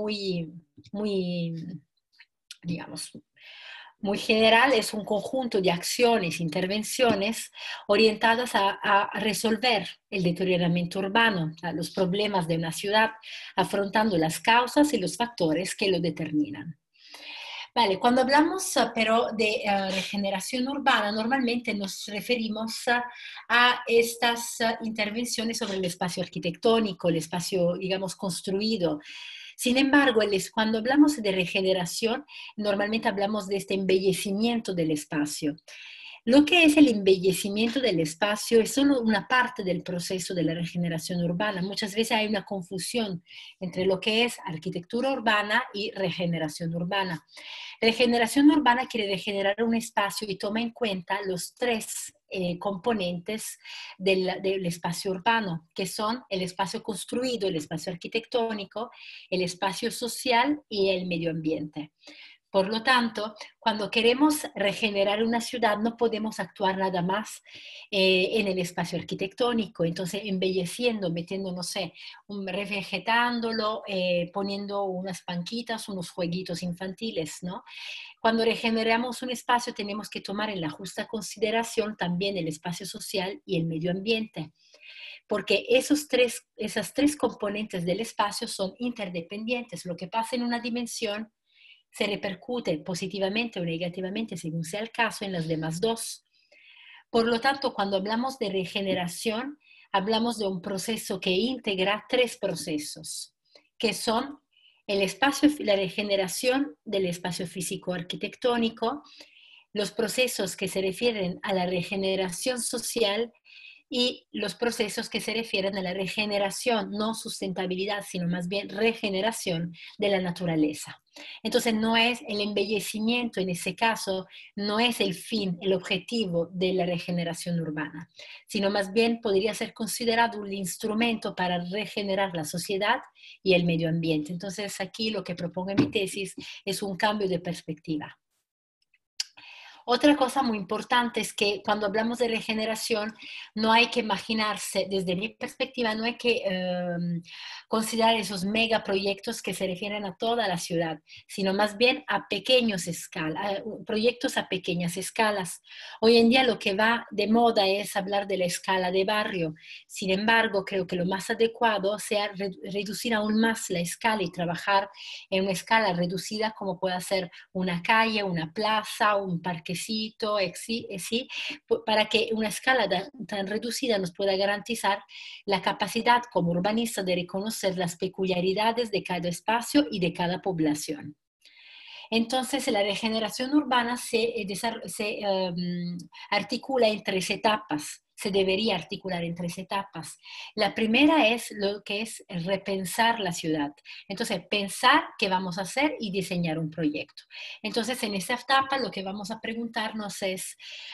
muy general, es un conjunto de acciones, intervenciones orientadas a resolver el deterioramiento urbano, los problemas de una ciudad, afrontando las causas y los factores que lo determinan. Vale, cuando hablamos pero de regeneración urbana, normalmente nos referimos a estas intervenciones sobre el espacio arquitectónico, el espacio, digamos, construido. Sin embargo, cuando hablamos de regeneración, normalmente hablamos de este embellecimiento del espacio. Lo que es el embellecimiento del espacio es solo una parte del proceso de la regeneración urbana. Muchas veces hay una confusión entre lo que es arquitectura urbana y regeneración urbana. Regeneración urbana quiere regenerar un espacio y toma en cuenta los tres componentes del espacio urbano, que son el espacio construido, el espacio arquitectónico, el espacio social y el medio ambiente. Por lo tanto, cuando queremos regenerar una ciudad, no podemos actuar nada más en el espacio arquitectónico, entonces embelleciendo, metiendo, no sé, revegetándolo, poniendo unas banquitas, unos jueguitos infantiles, ¿no? Cuando regeneramos un espacio tenemos que tomar en la justa consideración también el espacio social y el medio ambiente, porque esas tres componentes del espacio son interdependientes. Lo que pasa en una dimensión se repercute positivamente o negativamente, según sea el caso, en las demás dos. Por lo tanto, cuando hablamos de regeneración, hablamos de un proceso que integra tres procesos, que son la regeneración del espacio físico arquitectónico, los procesos que se refieren a la regeneración social y los procesos que se refieren a la regeneración, no sustentabilidad, sino más bien regeneración de la naturaleza. Entonces no es el embellecimiento, en ese caso, no es el fin, el objetivo de la regeneración urbana, sino más bien podría ser considerado un instrumento para regenerar la sociedad y el medio ambiente. Entonces aquí lo que propongo en mi tesis es un cambio de perspectiva. Otra cosa muy importante es que cuando hablamos de regeneración no hay que imaginarse, desde mi perspectiva, no hay que considerar esos megaproyectos que se refieren a toda la ciudad, sino más bien a proyectos a pequeñas escalas. Hoy en día lo que va de moda es hablar de la escala de barrio. Sin embargo, creo que lo más adecuado sea reducir aún más la escala y trabajar en una escala reducida como pueda ser una calle, una plaza, un parquecito, para que una escala tan reducida nos pueda garantizar la capacidad como urbanista de reconocer las peculiaridades de cada espacio y de cada población. Entonces, la regeneración urbana se articula en 3 etapas. Se debería articular en 3 etapas. La primera es lo que es repensar la ciudad. Entonces, pensar qué vamos a hacer y diseñar un proyecto. Entonces, en esta etapa lo que vamos a preguntarnos es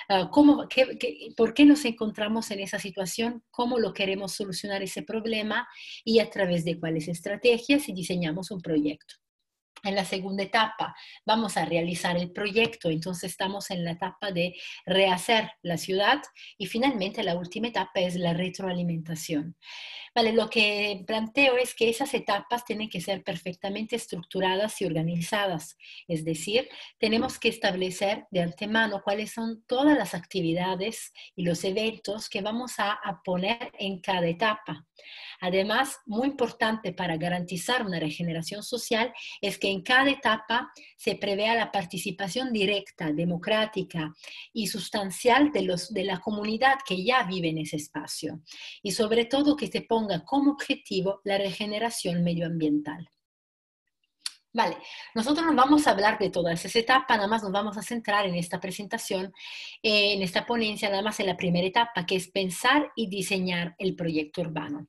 ¿por qué nos encontramos en esa situación? ¿Cómo lo queremos solucionar ese problema? Y a través de cuáles estrategias y diseñamos un proyecto. En la segunda etapa vamos a realizar el proyecto, entonces estamos en la etapa de rehacer la ciudad y finalmente la última etapa es la retroalimentación. Vale, lo que planteo es que esas etapas tienen que ser perfectamente estructuradas y organizadas, es decir, tenemos que establecer de antemano cuáles son todas las actividades y los eventos que vamos a poner en cada etapa. Además, muy importante para garantizar una regeneración social es que en cada etapa se prevea la participación directa, democrática y sustancial de la comunidad que ya vive en ese espacio. Y sobre todo que se ponga como objetivo la regeneración medioambiental. Vale, nosotros no vamos a hablar de todas esas etapas, nada más nos vamos a centrar en esta presentación, en esta ponencia, nada más en la primera etapa, que es pensar y diseñar el proyecto urbano.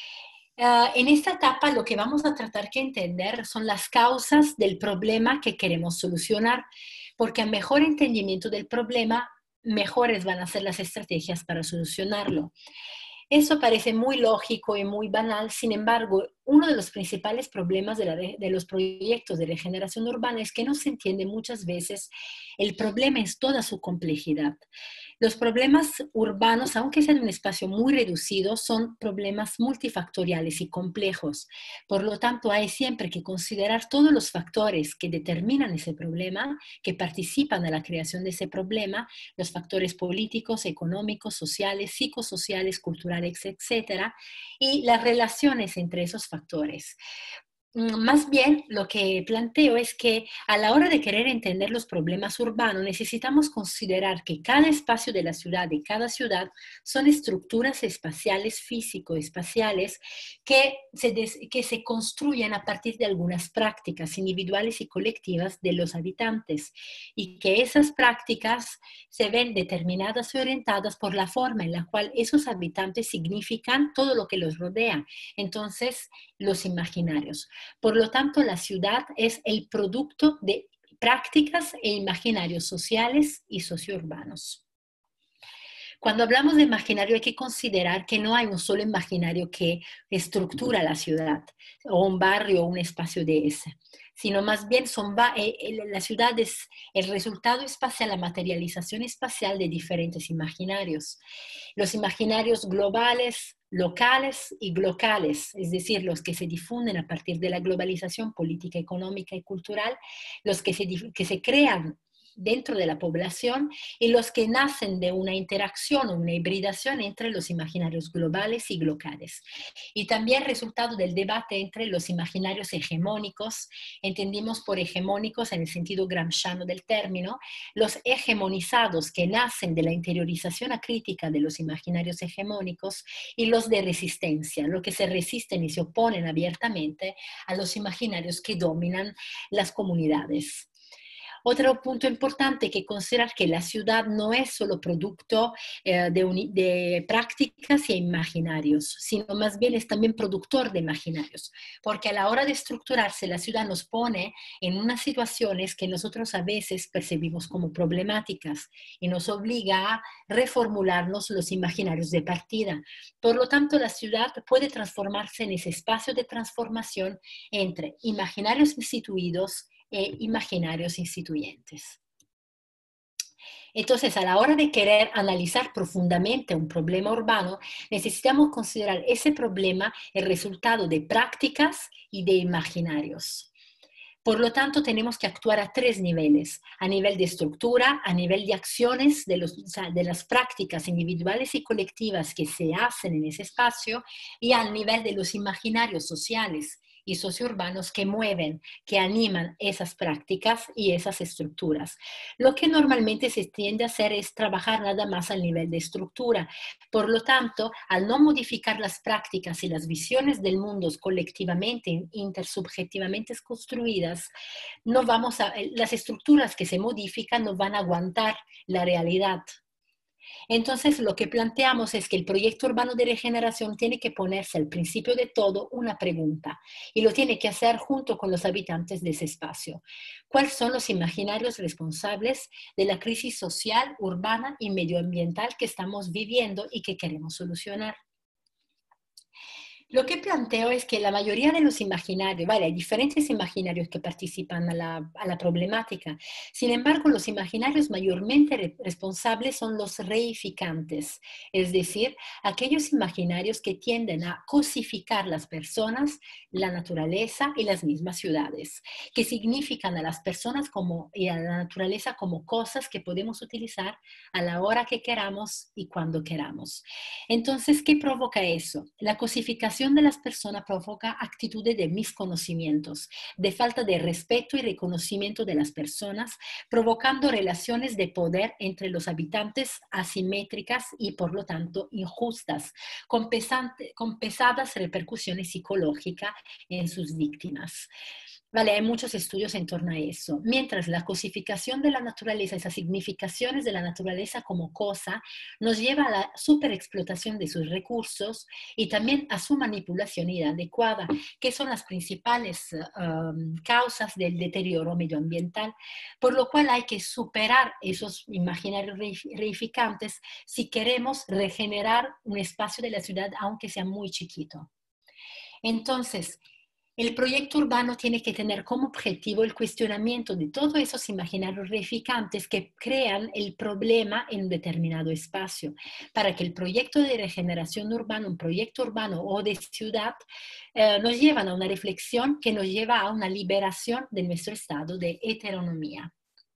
En esta etapa lo que vamos a tratar de entender son las causas del problema que queremos solucionar, porque a mejor entendimiento del problema, mejores van a ser las estrategias para solucionarlo. Eso parece muy lógico y muy banal, sin embargo, uno de los principales problemas de los proyectos de regeneración urbana es que no se entiende muchas veces el problema en toda su complejidad. Los problemas urbanos, aunque sean en un espacio muy reducido, son problemas multifactoriales y complejos. Por lo tanto, hay siempre que considerar todos los factores que determinan ese problema, que participan en la creación de ese problema, los factores políticos, económicos, sociales, psicosociales, culturales, etcétera, y las relaciones entre esos factores. Más bien, lo que planteo es que a la hora de querer entender los problemas urbanos, necesitamos considerar que cada espacio de la ciudad, de cada ciudad, son estructuras espaciales, físico-espaciales, que se construyen a partir de algunas prácticas individuales y colectivas de los habitantes, y que esas prácticas se ven determinadas y orientadas por la forma en la cual esos habitantes significan todo lo que los rodea. Entonces, los imaginarios. Por lo tanto, la ciudad es el producto de prácticas e imaginarios sociales y sociourbanos. Cuando hablamos de imaginario hay que considerar que no hay un solo imaginario que estructura la ciudad o un barrio o un espacio de ese, sino más bien la ciudad es el resultado espacial, la materialización espacial de diferentes imaginarios. Los imaginarios globales, locales y glocales, es decir, los que se difunden a partir de la globalización política, económica y cultural, los que se crean dentro de la población y los que nacen de una interacción o una hibridación entre los imaginarios globales y locales. Y también resultado del debate entre los imaginarios hegemónicos, entendimos por hegemónicos en el sentido gramsciano del término, los hegemonizados que nacen de la interiorización acrítica de los imaginarios hegemónicos y los de resistencia, los que se resisten y se oponen abiertamente a los imaginarios que dominan las comunidades. Otro punto importante que considerar que la ciudad no es solo producto de prácticas y imaginarios, sino más bien es también productor de imaginarios, porque a la hora de estructurarse la ciudad nos pone en unas situaciones que nosotros a veces percibimos como problemáticas y nos obliga a reformularnos los imaginarios de partida. Por lo tanto, la ciudad puede transformarse en ese espacio de transformación entre imaginarios instituidos e imaginarios instituyentes. Entonces, a la hora de querer analizar profundamente un problema urbano, necesitamos considerar ese problema el resultado de prácticas y de imaginarios. Por lo tanto, tenemos que actuar a tres niveles: a nivel de estructura, a nivel de acciones, de las prácticas individuales y colectivas que se hacen en ese espacio, y al nivel de los imaginarios sociales y sociourbanos que mueven, que animan esas prácticas y esas estructuras. Lo que normalmente se tiende a hacer es trabajar nada más al nivel de estructura. Por lo tanto, al no modificar las prácticas y las visiones del mundo colectivamente, intersubjetivamente construidas, las estructuras que se modifican no van a aguantar la realidad. Entonces, lo que planteamos es que el proyecto urbano de regeneración tiene que ponerse al principio de todo una pregunta, y lo tiene que hacer junto con los habitantes de ese espacio. ¿Cuáles son los imaginarios responsables de la crisis social, urbana y medioambiental que estamos viviendo y que queremos solucionar? Lo que planteo es que la mayoría de los imaginarios, vale, hay diferentes imaginarios que participan a la problemática. Sin embargo, los imaginarios mayormente responsables son los reificantes, es decir, aquellos imaginarios que tienden a cosificar las personas, la naturaleza y las mismas ciudades, que significan a las personas y a la naturaleza como cosas que podemos utilizar a la hora que queramos y cuando queramos. Entonces, ¿qué provoca eso? La cosificación de las personas provoca actitudes de misconocimientos, de falta de respeto y reconocimiento de las personas, provocando relaciones de poder entre los habitantes asimétricas y, por lo tanto, injustas, con pesadas repercusiones psicológicas en sus víctimas. Vale, hay muchos estudios en torno a eso. Mientras la cosificación de la naturaleza, esas significaciones de la naturaleza como cosa, nos lleva a la superexplotación de sus recursos y también a su manipulación inadecuada, que son las principales causas del deterioro medioambiental, por lo cual hay que superar esos imaginarios reificantes si queremos regenerar un espacio de la ciudad, aunque sea muy chiquito. Entonces, el proyecto urbano tiene que tener como objetivo el cuestionamiento de todos esos imaginarios reificantes que crean el problema en un determinado espacio, para que el proyecto de regeneración urbana, un proyecto urbano o de ciudad, nos llevan a una reflexión que nos lleva a una liberación de nuestro estado de heteronomía.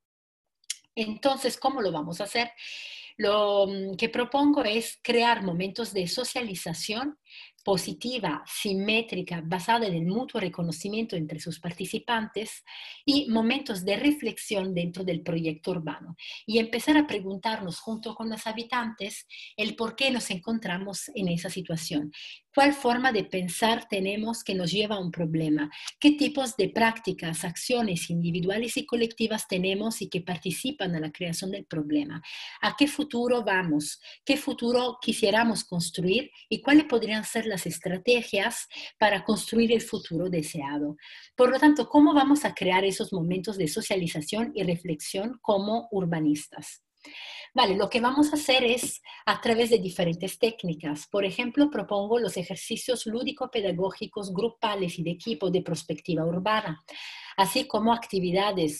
Entonces, ¿cómo lo vamos a hacer? Lo que propongo es crear momentos de socialización positiva, simétrica, basada en el mutuo reconocimiento entre sus participantes, y momentos de reflexión dentro del proyecto urbano, y empezar a preguntarnos junto con los habitantes el por qué nos encontramos en esa situación, cuál forma de pensar tenemos que nos lleva a un problema, qué tipos de prácticas, acciones individuales y colectivas tenemos y que participan en la creación del problema, a qué futuro vamos, qué futuro quisiéramos construir y cuáles podrían ser las estrategias para construir el futuro deseado. Por lo tanto, ¿cómo vamos a crear esos momentos de socialización y reflexión como urbanistas? Vale, lo que vamos a hacer es a través de diferentes técnicas. Por ejemplo, propongo los ejercicios lúdico-pedagógicos grupales y de equipo de prospectiva urbana, así como actividades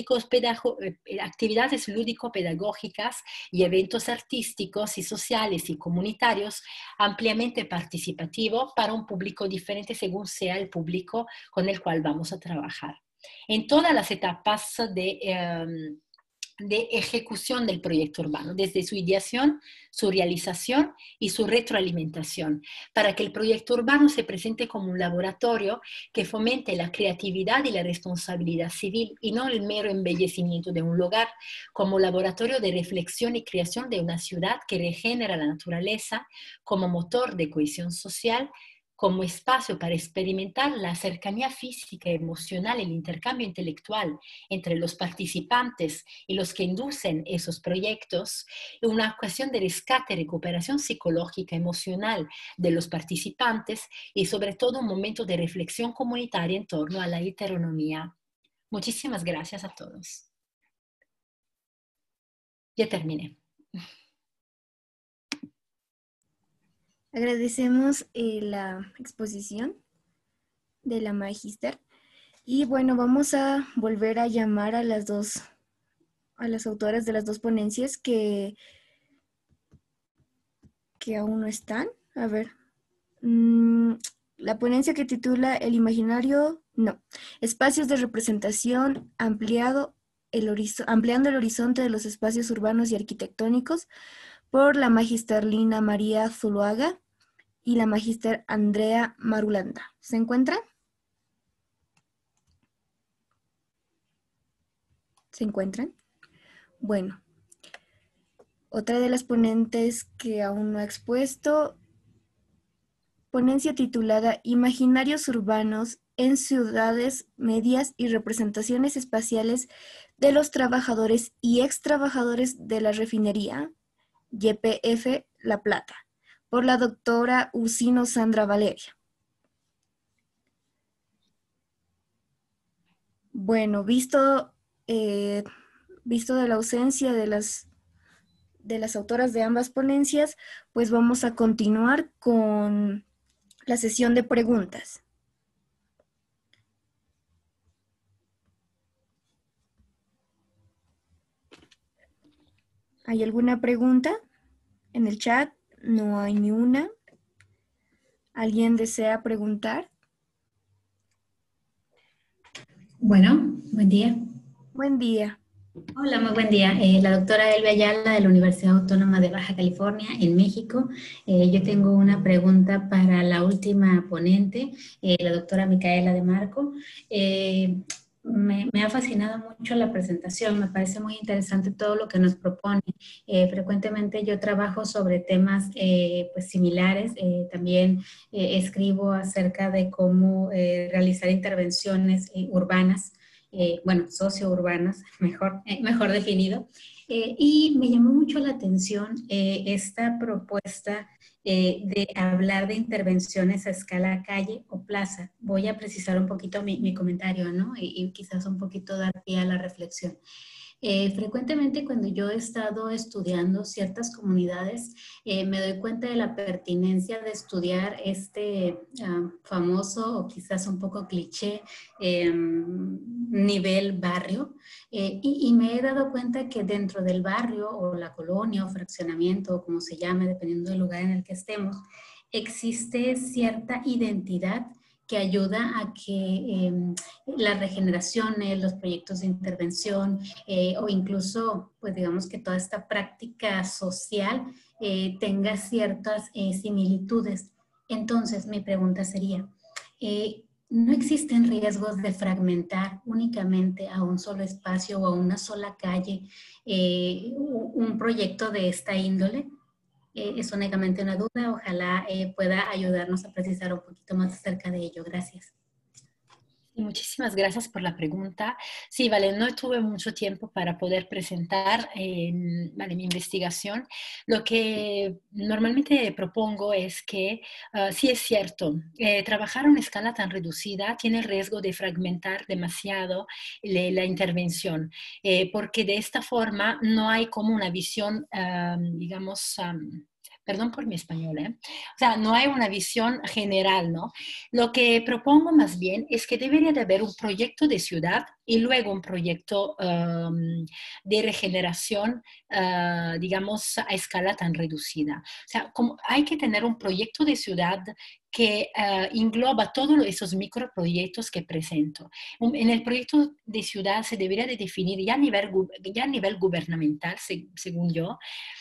lúdico-pedagógicas y eventos artísticos y sociales y comunitarios ampliamente participativos para un público diferente según sea el público con el cual vamos a trabajar. En todas las etapas de ejecución del proyecto urbano, desde su ideación, su realización y su retroalimentación, para que el proyecto urbano se presente como un laboratorio que fomente la creatividad y la responsabilidad civil y no el mero embellecimiento de un lugar, como laboratorio de reflexión y creación de una ciudad que regenera la naturaleza como motor de cohesión social, como espacio para experimentar la cercanía física, emocional, el intercambio intelectual entre los participantes y los que inducen esos proyectos, una ocasión de rescate y recuperación psicológica, emocional de los participantes y sobre todo un momento de reflexión comunitaria en torno a la heteronomía. Muchísimas gracias a todos. Ya terminé. Agradecemos la exposición de la magíster y bueno, vamos a volver a llamar a las dos a las autoras de las dos ponencias que aún no están. A ver. La ponencia que titula El imaginario, no, espacios de representación ampliando el horizonte de los espacios urbanos y arquitectónicos, por la magíster Lina María Zuluaga y la magíster Andrea Marulanda. ¿Se encuentran? ¿Se encuentran? Bueno, otra de las ponentes que aún no ha expuesto, ponencia titulada Imaginarios urbanos en ciudades medias y representaciones espaciales de los trabajadores y extrabajadores de la refinería YPF La Plata, por la doctora Usino Sandra Valeria. Bueno, visto de la ausencia de las autoras de ambas ponencias, pues vamos a continuar con la sesión de preguntas. ¿Hay alguna pregunta en el chat? No hay ni una. ¿Alguien desea preguntar? Bueno, buen día. Buen día. Hola, muy buen día. La doctora Elvia Ayala de la Universidad Autónoma de Baja California en México. Yo tengo una pregunta para la última ponente, la doctora Micaela de Marco. Me ha fascinado mucho la presentación, me parece muy interesante todo lo que nos propone. Frecuentemente yo trabajo sobre temas pues similares, también escribo acerca de cómo realizar intervenciones urbanas, bueno, sociourbanas, mejor definido. Y me llamó mucho la atención esta propuesta de hablar de intervenciones a escala calle o plaza. Voy a precisar un poquito mi comentario, ¿no? Y quizás un poquito dar pie a la reflexión. Frecuentemente cuando yo he estado estudiando ciertas comunidades, me doy cuenta de la pertinencia de estudiar este famoso o quizás un poco cliché nivel barrio, y me he dado cuenta que dentro del barrio o la colonia o fraccionamiento o como se llame dependiendo del lugar en el que estemos, existe cierta identidad que ayuda a que las regeneraciones, los proyectos de intervención o incluso, pues digamos que toda esta práctica social tenga ciertas similitudes. Entonces, mi pregunta sería, ¿no existen riesgos de fragmentar únicamente a un solo espacio o a una sola calle un proyecto de esta índole? Es únicamente una duda, ojalá pueda ayudarnos a precisar un poquito más acerca de ello. Gracias. Muchísimas gracias por la pregunta. Sí, vale, no tuve mucho tiempo para poder presentar vale, mi investigación. Lo que normalmente propongo es que, sí es cierto, trabajar a una escala tan reducida tiene el riesgo de fragmentar demasiado la intervención, porque de esta forma no hay como una visión, digamos, perdón por mi español, o sea, no hay una visión general, ¿no? Lo que propongo más bien es que debería de haber un proyecto de ciudad y luego un proyecto de regeneración, digamos, a escala tan reducida. O sea, como hay que tener un proyecto de ciudad que engloba todos esos microproyectos que presento. En el proyecto de ciudad se debería de definir ya a nivel gubernamental, según yo,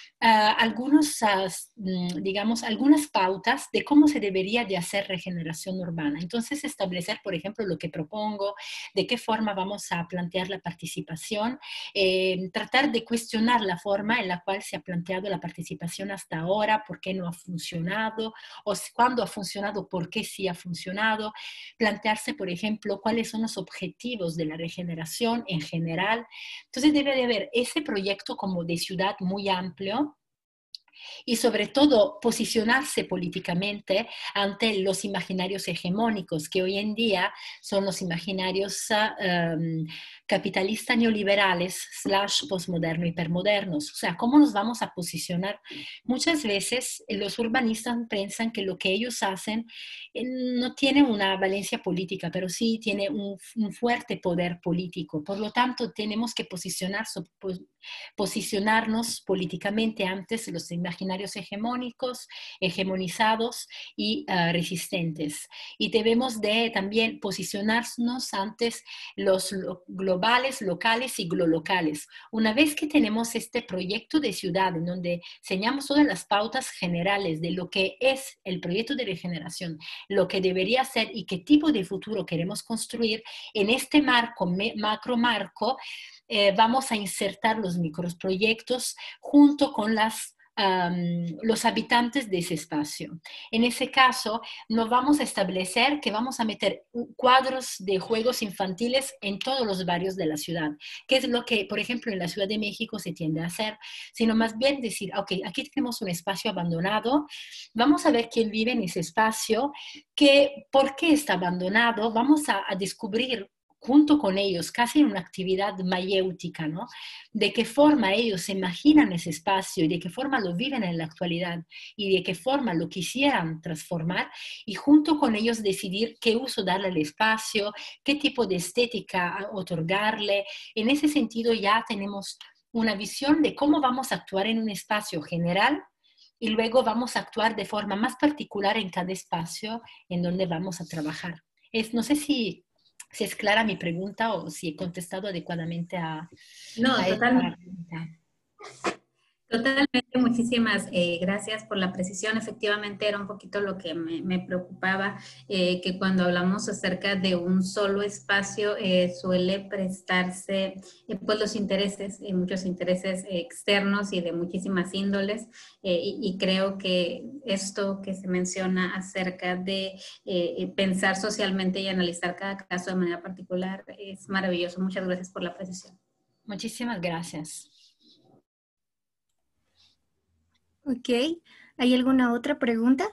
digamos, algunas pautas de cómo se debería de hacer regeneración urbana. Entonces, establecer, por ejemplo, lo que propongo, de qué forma vamos a plantear la participación, tratar de cuestionar la forma en la cual se ha planteado la participación hasta ahora, por qué no ha funcionado, o cuándo ha funcionado, por qué sí ha funcionado, plantearse, por ejemplo, cuáles son los objetivos de la regeneración en general. Entonces, debe de haber ese proyecto como de ciudad muy amplio, y sobre todo posicionarse políticamente ante los imaginarios hegemónicos, que hoy en día son los imaginarios capitalistas neoliberales / postmoderno hipermodernos. O sea, ¿cómo nos vamos a posicionar? Muchas veces los urbanistas piensan que lo que ellos hacen no tiene una valencia política, pero sí tiene un fuerte poder político. Por lo tanto, tenemos que posicionarnos políticamente antes los imaginarios hegemónicos, hegemonizados y resistentes. Y debemos de también posicionarnos antes los globales, locales y glolocales. Una vez que tenemos este proyecto de ciudad en donde enseñamos todas las pautas generales de lo que es el proyecto de regeneración, lo que debería ser y qué tipo de futuro queremos construir, en este marco, macro marco, vamos a insertar los microproyectos junto con los habitantes de ese espacio. En ese caso, nos vamos a establecer que vamos a meter cuadros de juegos infantiles en todos los barrios de la ciudad, que es lo que, por ejemplo, en la Ciudad de México se tiende a hacer, sino más bien decir, ok, aquí tenemos un espacio abandonado, vamos a ver quién vive en ese espacio, por qué está abandonado, vamos a descubrir junto con ellos, casi en una actividad mayéutica, ¿no? De qué forma ellos se imaginan ese espacio y de qué forma lo viven en la actualidad y de qué forma lo quisieran transformar y junto con ellos decidir qué uso darle al espacio, qué tipo de estética otorgarle. En ese sentido ya tenemos una visión de cómo vamos a actuar en un espacio general y luego vamos a actuar de forma más particular en cada espacio en donde vamos a trabajar. No sé si es clara mi pregunta o si he contestado adecuadamente a esta pregunta. Totalmente, muchísimas gracias por la precisión. Efectivamente era un poquito lo que me preocupaba, que cuando hablamos acerca de un solo espacio suele prestarse pues los intereses, muchos intereses externos y de muchísimas índoles, y creo que esto que se menciona acerca de pensar socialmente y analizar cada caso de manera particular es maravilloso. Muchas gracias por la precisión. Muchísimas gracias. Ok, ¿hay alguna otra pregunta?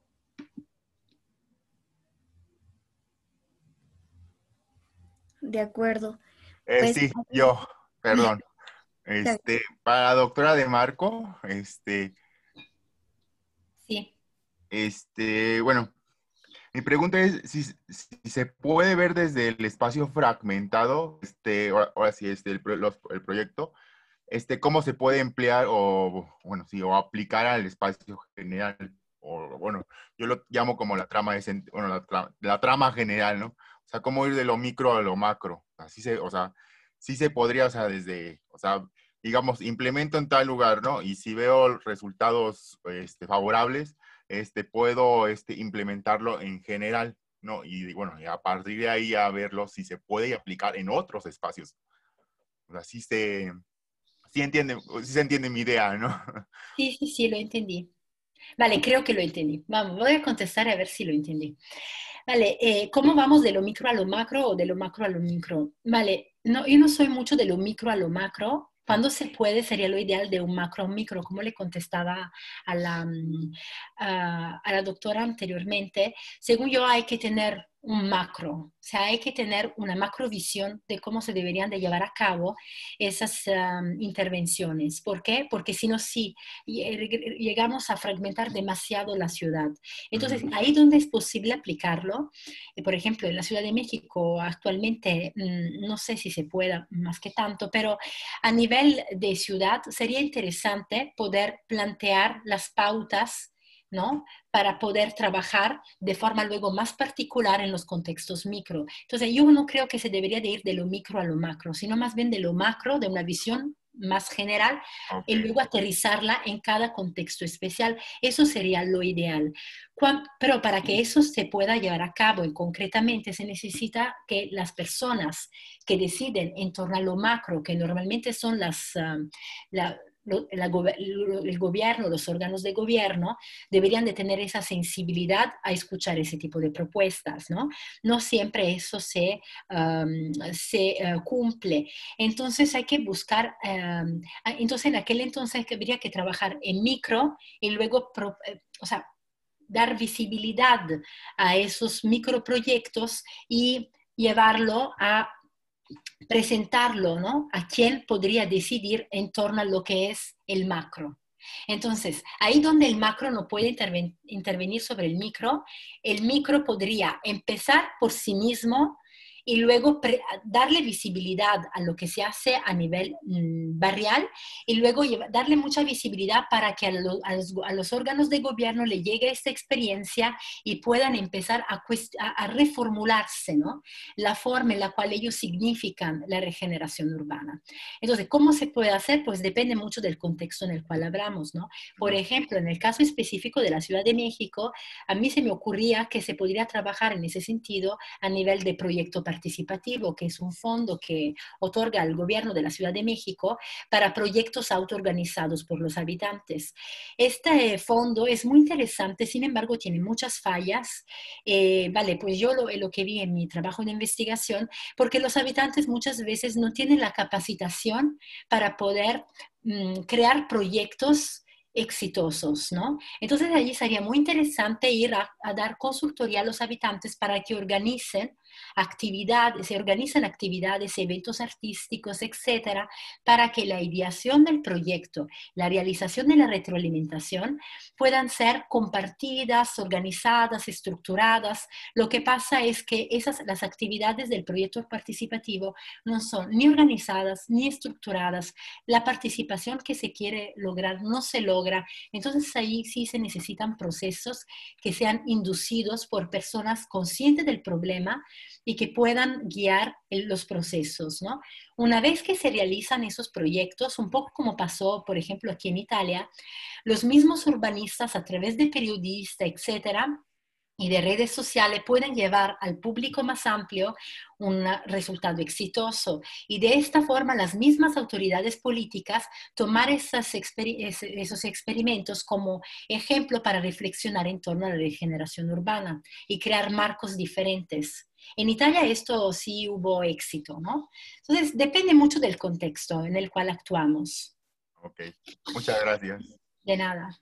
De acuerdo. Pues, Sí, yo, perdón. Para la doctora De Marco, sí. Bueno, mi pregunta es si se puede ver desde el espacio fragmentado, ahora sí, el proyecto, cómo se puede emplear o aplicar al espacio general, o bueno, yo lo llamo como la trama la trama general, ¿no? O sea, cómo ir de lo micro a lo macro. Así sí se podría, digamos, implemento en tal lugar, ¿no? Y si veo resultados favorables, puedo implementarlo en general, ¿no? Y bueno, y a partir de ahí a verlo si se puede aplicar en otros espacios. O sea, sí se entiende mi idea, ¿no? Sí, lo entendí. Vale, creo que lo entendí. Vamos, voy a contestar a ver si lo entendí. Vale, ¿cómo vamos de lo micro a lo macro o de lo macro a lo micro? Vale, no, yo no soy mucho de lo micro a lo macro. Cuando se puede, sería lo ideal de un macro a un micro, como le contestaba a la doctora anteriormente. Según yo, hay que tener un macro, o sea, hay que tener una macrovisión de cómo se deberían de llevar a cabo esas intervenciones. ¿Por qué? Porque si no, sí, llegamos a fragmentar demasiado la ciudad. Entonces, ahí donde es posible aplicarlo, por ejemplo, en la Ciudad de México actualmente, no sé si se pueda más que tanto, pero a nivel de ciudad sería interesante poder plantear las pautas, ¿no? Para poder trabajar de forma luego más particular en los contextos micro. Entonces, yo no creo que se debería de ir de lo micro a lo macro, sino más bien de lo macro, de una visión más general, y luego aterrizarla en cada contexto especial. Eso sería lo ideal. Pero para que eso se pueda llevar a cabo concretamente, se necesita que las personas que deciden en torno a lo macro, que normalmente son el gobierno, los órganos de gobierno deberían de tener esa sensibilidad a escuchar ese tipo de propuestas, ¿no? No siempre eso se cumple. Entonces hay que buscar, entonces en aquel entonces habría que trabajar en micro y luego, o sea, dar visibilidad a esos microproyectos y llevarlo a presentarlo, ¿no? A quien podría decidir en torno a lo que es el macro. Entonces, ahí donde el macro no puede intervenir sobre el micro podría empezar por sí mismo y luego darle visibilidad a lo que se hace a nivel barrial y luego darle mucha visibilidad para que a los órganos de gobierno le llegue esta experiencia y puedan empezar a reformularse, ¿no? La forma en la cual ellos significan la regeneración urbana. Entonces, ¿cómo se puede hacer? Pues depende mucho del contexto en el cual hablamos, ¿no? Por ejemplo, en el caso específico de la Ciudad de México, a mí se me ocurría que se podría trabajar en ese sentido a nivel de proyecto participativo, que es un fondo que otorga al gobierno de la Ciudad de México para proyectos autoorganizados por los habitantes. Este fondo es muy interesante, sin embargo, tiene muchas fallas. Vale, pues yo lo que vi en mi trabajo de investigación, porque los habitantes muchas veces no tienen la capacitación para poder crear proyectos exitosos, ¿no? Entonces allí sería muy interesante ir a dar consultoría a los habitantes para que se organicen actividades, eventos artísticos, etcétera, para que la ideación del proyecto, la realización de la retroalimentación puedan ser compartidas, organizadas, estructuradas. Lo que pasa es que las actividades del proyecto participativo no son ni organizadas ni estructuradas. La participación que se quiere lograr no se logra. Entonces ahí sí se necesitan procesos que sean inducidos por personas conscientes del problema y que puedan guiar los procesos, ¿no? Una vez que se realizan esos proyectos, un poco como pasó, por ejemplo, aquí en Italia, los mismos urbanistas a través de periodistas, etcétera, y de redes sociales pueden llevar al público más amplio un resultado exitoso. Y de esta forma las mismas autoridades políticas tomar esos experimentos como ejemplo para reflexionar en torno a la regeneración urbana y crear marcos diferentes. En Italia esto sí hubo éxito, ¿no? Entonces depende mucho del contexto en el cual actuamos. Ok, muchas gracias. De nada.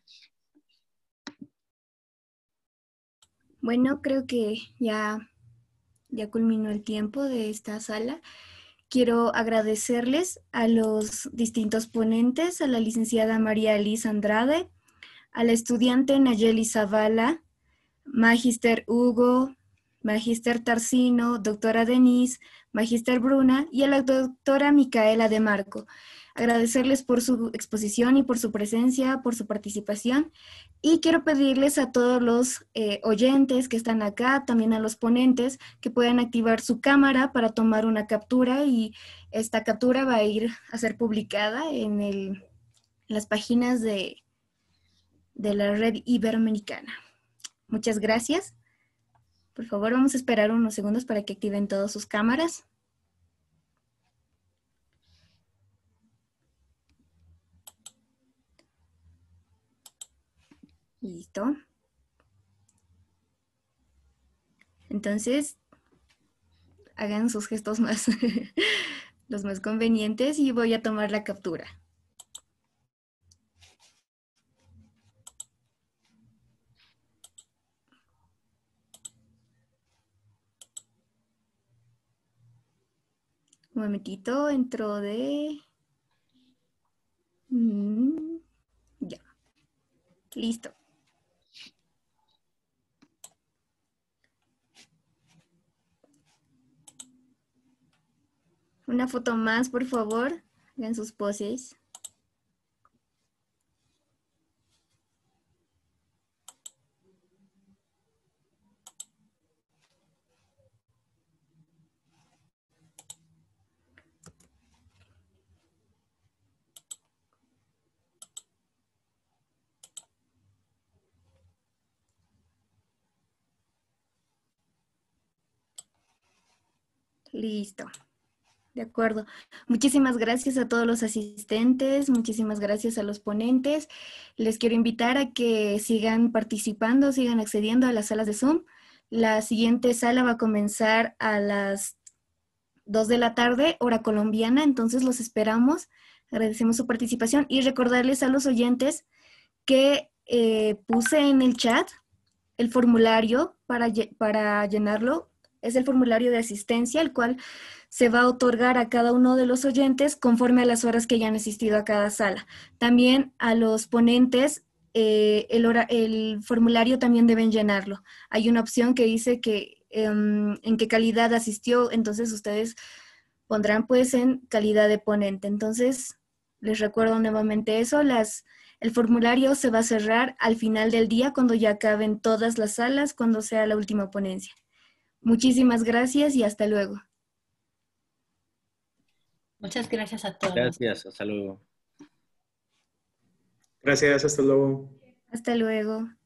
Bueno, creo que ya culminó el tiempo de esta sala. Quiero agradecerles a los distintos ponentes, a la licenciada María Elisa Andrade, a la estudiante Nayeli Zavala, Magister Hugo, Magister Tarsino, doctora Denise, Magister Bruna y a la doctora Micaela de Marco. Agradecerles por su exposición y por su presencia, por su participación. Y quiero pedirles a todos los oyentes que están acá, también a los ponentes, que puedan activar su cámara para tomar una captura y esta captura va a ir a ser publicada en las páginas de la red iberoamericana. Muchas gracias. Por favor, vamos a esperar unos segundos para que activen todas sus cámaras. Listo. Entonces, hagan sus gestos más, los más convenientes y voy a tomar la captura. Un momentito, entro de... Ya. Listo. Una foto más, por favor. Hagan sus poses. Listo. De acuerdo. Muchísimas gracias a todos los asistentes, muchísimas gracias a los ponentes. Les quiero invitar a que sigan participando, sigan accediendo a las salas de Zoom. La siguiente sala va a comenzar a las 2 de la tarde, hora colombiana, entonces los esperamos. Agradecemos su participación y recordarles a los oyentes que puse en el chat el formulario para llenarlo. Es el formulario de asistencia, el cual se va a otorgar a cada uno de los oyentes conforme a las horas que hayan asistido a cada sala. También a los ponentes, el formulario también deben llenarlo. Hay una opción que dice que en qué calidad asistió, entonces ustedes pondrán pues en calidad de ponente. Entonces, les recuerdo nuevamente eso, el formulario se va a cerrar al final del día cuando ya acaben todas las salas, cuando sea la última ponencia. Muchísimas gracias y hasta luego. Muchas gracias a todos. Gracias, hasta luego. Gracias, hasta luego. Hasta luego.